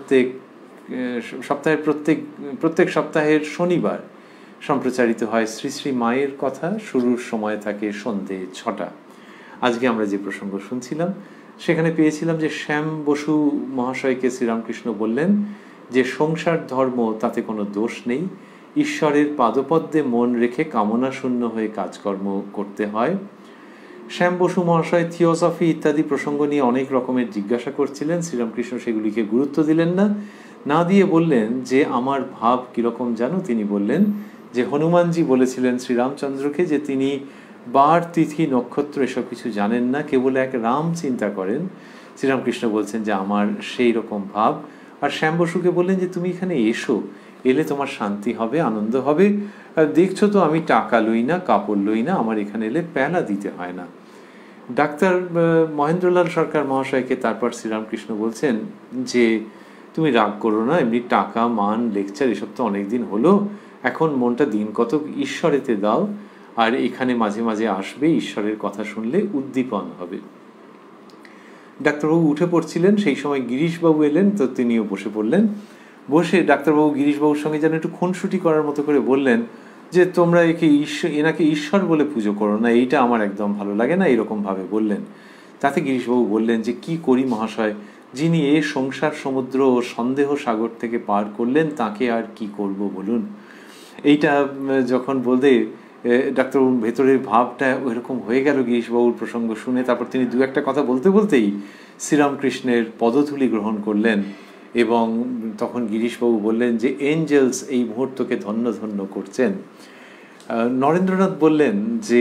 প্রত্যেক সপ্তাহের শনিবার সম্প্রচারিত হয় শ্রী শ্রী মায়ের কথা। শুরুর সময় থাকে সন্ধে 6টা। আজকে আমরা যে প্রসঙ্গ শুনছিলাম সেখানে পেয়েছিলাম যে শ্যাম বসু মহাশয়কে শ্রীরামকৃষ্ণ বললেন যে সংসার ধর্ম তাতে কোনো দোষ নেই, ঈশ্বরের পাদপদ্মে মন রেখে কামনা শূন্য হয়ে কাজকর্ম করতে হয়। শ্যাম বসু মহাশয় থিওসফি ইত্যাদি প্রসঙ্গ নিয়ে অনেক রকমের জিজ্ঞাসা করছিলেন, শ্রীরামকৃষ্ণ সেগুলিকে গুরুত্ব দিলেন না দিয়ে বললেন যে আমার ভাব কীরকম জানো? তিনি বললেন যে হনুমানজি বলেছিলেন শ্রীরামচন্দ্রকে যে তিনি বার তিথি নক্ষত্র এসব কিছু জানেন না, কেবল এক রাম চিন্তা করেন। শ্রীরামকৃষ্ণ বলছেন যে আমার সেই রকম ভাব। আর শ্যাম বসুকে বললেন যে তুমি এখানে এসো, এলে তোমার শান্তি হবে, আনন্দ হবে। দেখছো তো আমি টাকা লই না, কাপড় লই না, আমার এখানে এলে প্যালা দিতে হয় না। ডাক্তার মহেন্দ্রলাল সরকার মহাশয়কে তারপর শ্রীরামকৃষ্ণ বলছেন যে তুমি রাগ করো না, এমনি টাকা মান লেকচার এসব তো অনেকদিন হলো, এখন মনটা দিন কতক ঈশ্বরেতে দাও, আর এখানে মাঝে মাঝে আসবে, ঈশ্বরের কথা শুনলে উদ্দীপন হবে। ডাক্তারবাবু উঠে পড়ছিলেন, সেই সময় গিরিশবাবু এলেন, তো তিনিও বসে পড়লেন। বসে ডাক্তারবাবু গিরিশবাবুর সঙ্গে যেন একটু খুনসুটি করার মতো করে বললেন যে তোমরা এনাকে ঈশ্বর বলে পুজো করো না, এইটা আমার একদম ভালো লাগে না, এরকমভাবে বললেন। তাতে গিরিশবাবু বললেন যে কি করি মহাশয়, যিনি এ সংসার সমুদ্র ও সন্দেহ সাগর থেকে পার করলেন তাকে আর কি করব বলুন। এইটা যখন বলতে ডাক্তারবাবুর ভেতরের ভাবটা ওইরকম হয়ে গেল গিরিশবাবুর প্রসঙ্গ শুনে। তারপর তিনি দু একটা কথা বলতে বলতেই শ্রীরামকৃষ্ণের পদধূলি গ্রহণ করলেন, এবং তখন গিরিশবাবু বললেন যে এঞ্জেলস এই মুহূর্তকে ধন্য ধন্য করছেন। নরেন্দ্রনাথ বললেন যে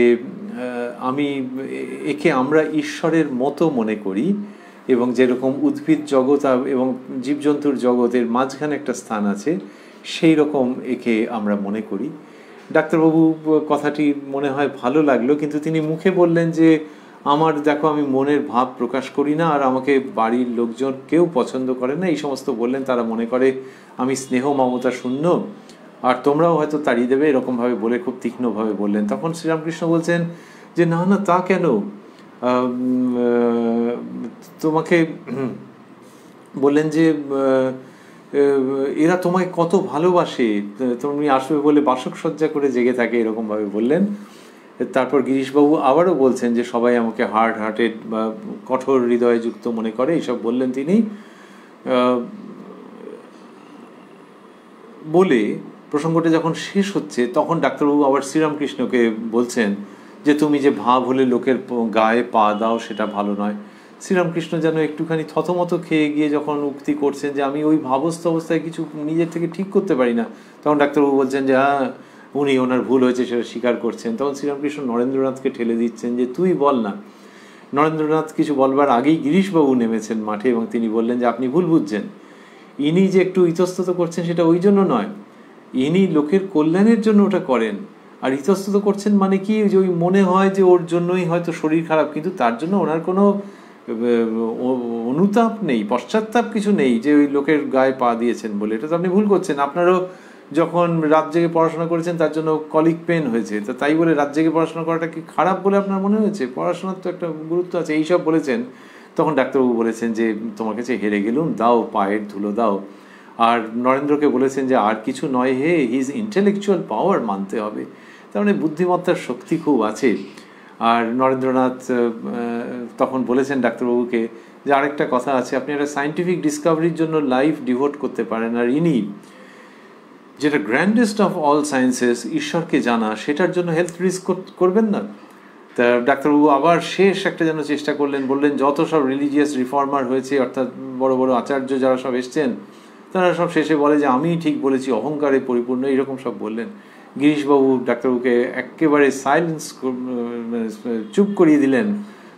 একে আমরা ঈশ্বরের মতো মনে করি, এবং যেরকম উদ্ভিদ জগৎ এবং জীবজন্তুর জগতের মাঝখানে একটা স্থান আছে, সেই রকম একে আমরা মনে করি। ডাক্তারবাবু কথাটি মনে হয় ভালো লাগলো, কিন্তু তিনি মুখে বললেন যে দেখো আমি মনের ভাব প্রকাশ করি না, আর আমাকে বাড়ির লোকজন কেউ পছন্দ করে না, এই সমস্ত বললেন। তারা মনে করে আমি স্নেহ মমতা শূন্য, আর তোমরাও হয়তো তাড়িয়ে দেবে, এরকমভাবে বলে খুব তীক্ষ্ণভাবে বললেন। তখন শ্রীরামকৃষ্ণ বলছেন যে না না, তা কেন, তোমাকে বললেন যে এরা তোমায় কত ভালোবাসে, তুমি আসবে বলে বাসক সজ্জা করে জেগে থাকে, এরকমভাবে বললেন। তারপর গিরিশবাবু আবারও বলছেন যে সবাই আমাকে হার্টেড বা কঠোর হৃদয়যুক্ত মনে করে, এইসব বললেন তিনি। বলে প্রসঙ্গটা যখন শেষ হচ্ছে তখন ডাক্তারবাবু আবার শ্রীরামকৃষ্ণকে বলছেন যে তুমি যে ভাব হলে লোকের গায়ে পা দাও সেটা ভালো নয়। শ্রীরামকৃষ্ণ যেন একটুখানি থতমত খেয়ে গিয়ে যখন উক্তি করছেন যে আমি ওই ভাবস্থ অবস্থায় কিছু নিজের থেকে ঠিক করতে পারি না, তখন ডাক্তারবাবু বলছেন যে হ্যাঁ উনি ওনার ভুল হয়েছে সেটা স্বীকার করছেন। তখন শ্রীরামকৃষ্ণ নরেন্দ্রনাথকে ঠেলে দিচ্ছেন যে তুই বল না। নরেন্দ্রনাথ কিছু বলবার আগেই গিরিশবাবু নেমেছেন মাঠে, এবং তিনি বললেন যে আপনি ভুল বুঝছেন, ইনি যে একটু ইতস্তত করছেন সেটা ওই জন্য নয়, ইনি লোকের কল্যাণের জন্য ওটা করেন। আর ইতস্তত করছেন মানে কি, যে ওই মনে হয় যে ওর জন্যই হয়তো শরীর খারাপ, কিন্তু তার জন্য ওনার কোনো অনুতাপ নেই, পশ্চাত্তাপ কিছু নেই যে ওই লোকের গায়ে পা দিয়েছেন বলে। এটা তো আপনি ভুল করছেন। আপনারও যখন রাত জেগে পড়াশোনা করেছেন তার জন্য কলিক পেন হয়েছে, তো তাই বলে রাত জেগে পড়াশোনা করাটা কি খারাপ বলে আপনার মনে হয়েছে? পড়াশোনার তো একটা গুরুত্ব আছে, এইসব বলেছেন। তখন ডাক্তারবাবু বলেছেন যে তোমার কাছে হেরে গেলুম, দাও পায়ের ধুলো দাও। আর নরেন্দ্রকে বলেছেন যে আর কিছু নয় হে, হিজ ইন্টেলেকচুয়াল পাওয়ার মানতে হবে, তার মানে বুদ্ধিমত্তার শক্তি খুব আছে। আর নরেন্দ্রনাথ তখন বলেছেন ডাক্তারবাবুকে যে আরেকটা কথা আছে, আপনি একটা সায়েন্টিফিক ডিসকভারির জন্য লাইফ ডিভোট করতে পারেন, আর ইনি যেটা গ্র্যান্ডেস্ট অফ অল সায়েন্সেস, ঈশ্বরকে জানা, সেটার জন্য হেলথ রিস্ক করবেন না। তা ডাক্তারবাবু আবার শেষ একটা যেন চেষ্টা করলেন, বললেন যত সব রিলিজিয়াস রিফর্মার হয়েছে, অর্থাৎ বড় বড় আচার্য যারা সব এসছেন, তারা সব শেষে বলে যে আমি ঠিক বলেছি, অহংকারে পরিপূর্ণ, এরকম সব বললেন। গিরিশবাবু ডাক্তারবাবুকে একেবারে সাইলেন্স চুপ করিয়ে দিলেন,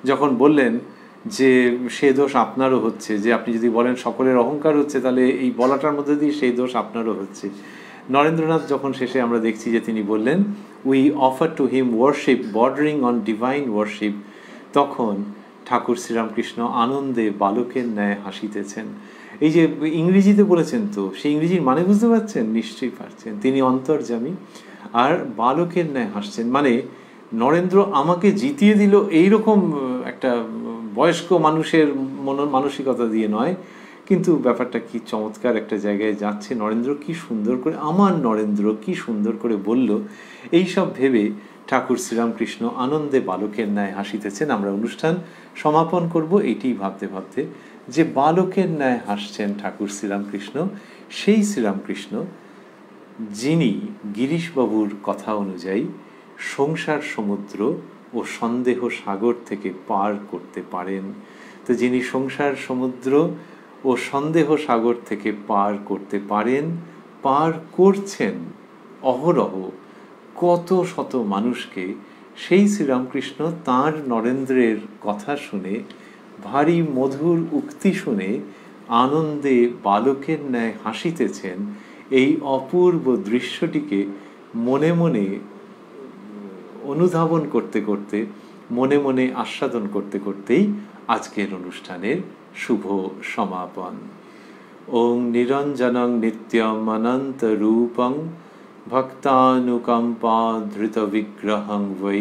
যখন বললেন যে সে দোষ আপনারও হচ্ছে, যে আপনি যদি বলেন সকলের অহংকার হচ্ছে, তাহলে এই বলাটার মধ্যে দিয়ে সেই দোষ আপনারও হচ্ছে। নরেন্দ্রনাথ যখন শেষে আমরা দেখছি যে তিনি বললেন we offer to him worship bordering on divine worship, তখন ঠাকুর শ্রীরামকৃষ্ণ আনন্দে বালকের ন্যায় হাসিতেছেন। এই যে ইংরেজিতে বলেছেন, তো সেই ইংরেজির মানে বুঝতে পারছেন? নিশ্চয়ই পারছেন। তিনি অন্তর্যামী আর বালকের ন্যায় হাসছেন, মানে নরেন্দ্র আমাকে জিতিয়ে দিল এইরকম একটা বয়স্ক মানুষের মানসিকতা দিয়ে নয়, কিন্তু ব্যাপারটা কি চমৎকার একটা জায়গায় যাচ্ছে। নরেন্দ্র কি সুন্দর করে, আমার নরেন্দ্র কি সুন্দর করে বলল, এইসব ভেবে ঠাকুর শ্রীরামকৃষ্ণ আনন্দে বালকের ন্যায় হাসিতেছেন। আমরা অনুষ্ঠান সমাপন করব এইটি ভাবতে ভাবতে, যে বালকের ন্যায় হাসছেন ঠাকুর শ্রীরামকৃষ্ণ, সেই শ্রীরামকৃষ্ণ যিনি গিরিশবাবুর কথা অনুযায়ী সংসার সমুদ্র ও সন্দেহ সাগর থেকে পার করতে পারেন। তো যিনি সংসার সমুদ্র ও সন্দেহ সাগর থেকে পার করতে পারেন, পার করছেন অহরহ কত শত মানুষকে, সেই শ্রীরামকৃষ্ণ তাঁর নরেন্দ্রের কথা শুনে, ভারী মধুর উক্তি শুনে আনন্দে বালকের ন্যায় হাসিতেছেন। এই অপূর্ব দৃশ্যটিকে মনে মনে অনুধাবন করতে করতে, মনে মনে আস্বাদন করতে করতেই আজকের অনুষ্ঠানের শুভ সমাপন। ওং নিরঞ্জনং নিত্যম অনন্ত রূপং ভক্তানুকম্পা ধৃত বিগ্রহং বৈ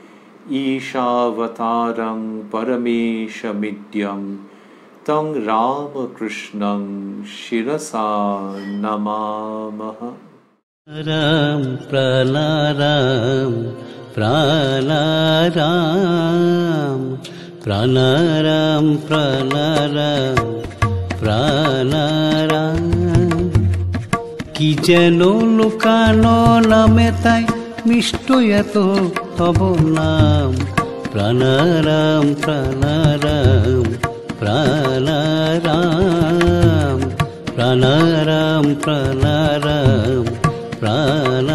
ঈশাবতারং পরমেশমিড্যং তং রামকৃষ্ণং শিরসা নমামহ। রাম প্রাণারাম প্রাণারাম প্রাণারাম প্রাণারাম প্রাণারাম, কি যেন লুকানো নামে তাই মিষ্ট এত তব নাম। প্রাণারাম প্রাণারাম প্রাণারাম প্রাণারাম প্রাণারাম প্রাণ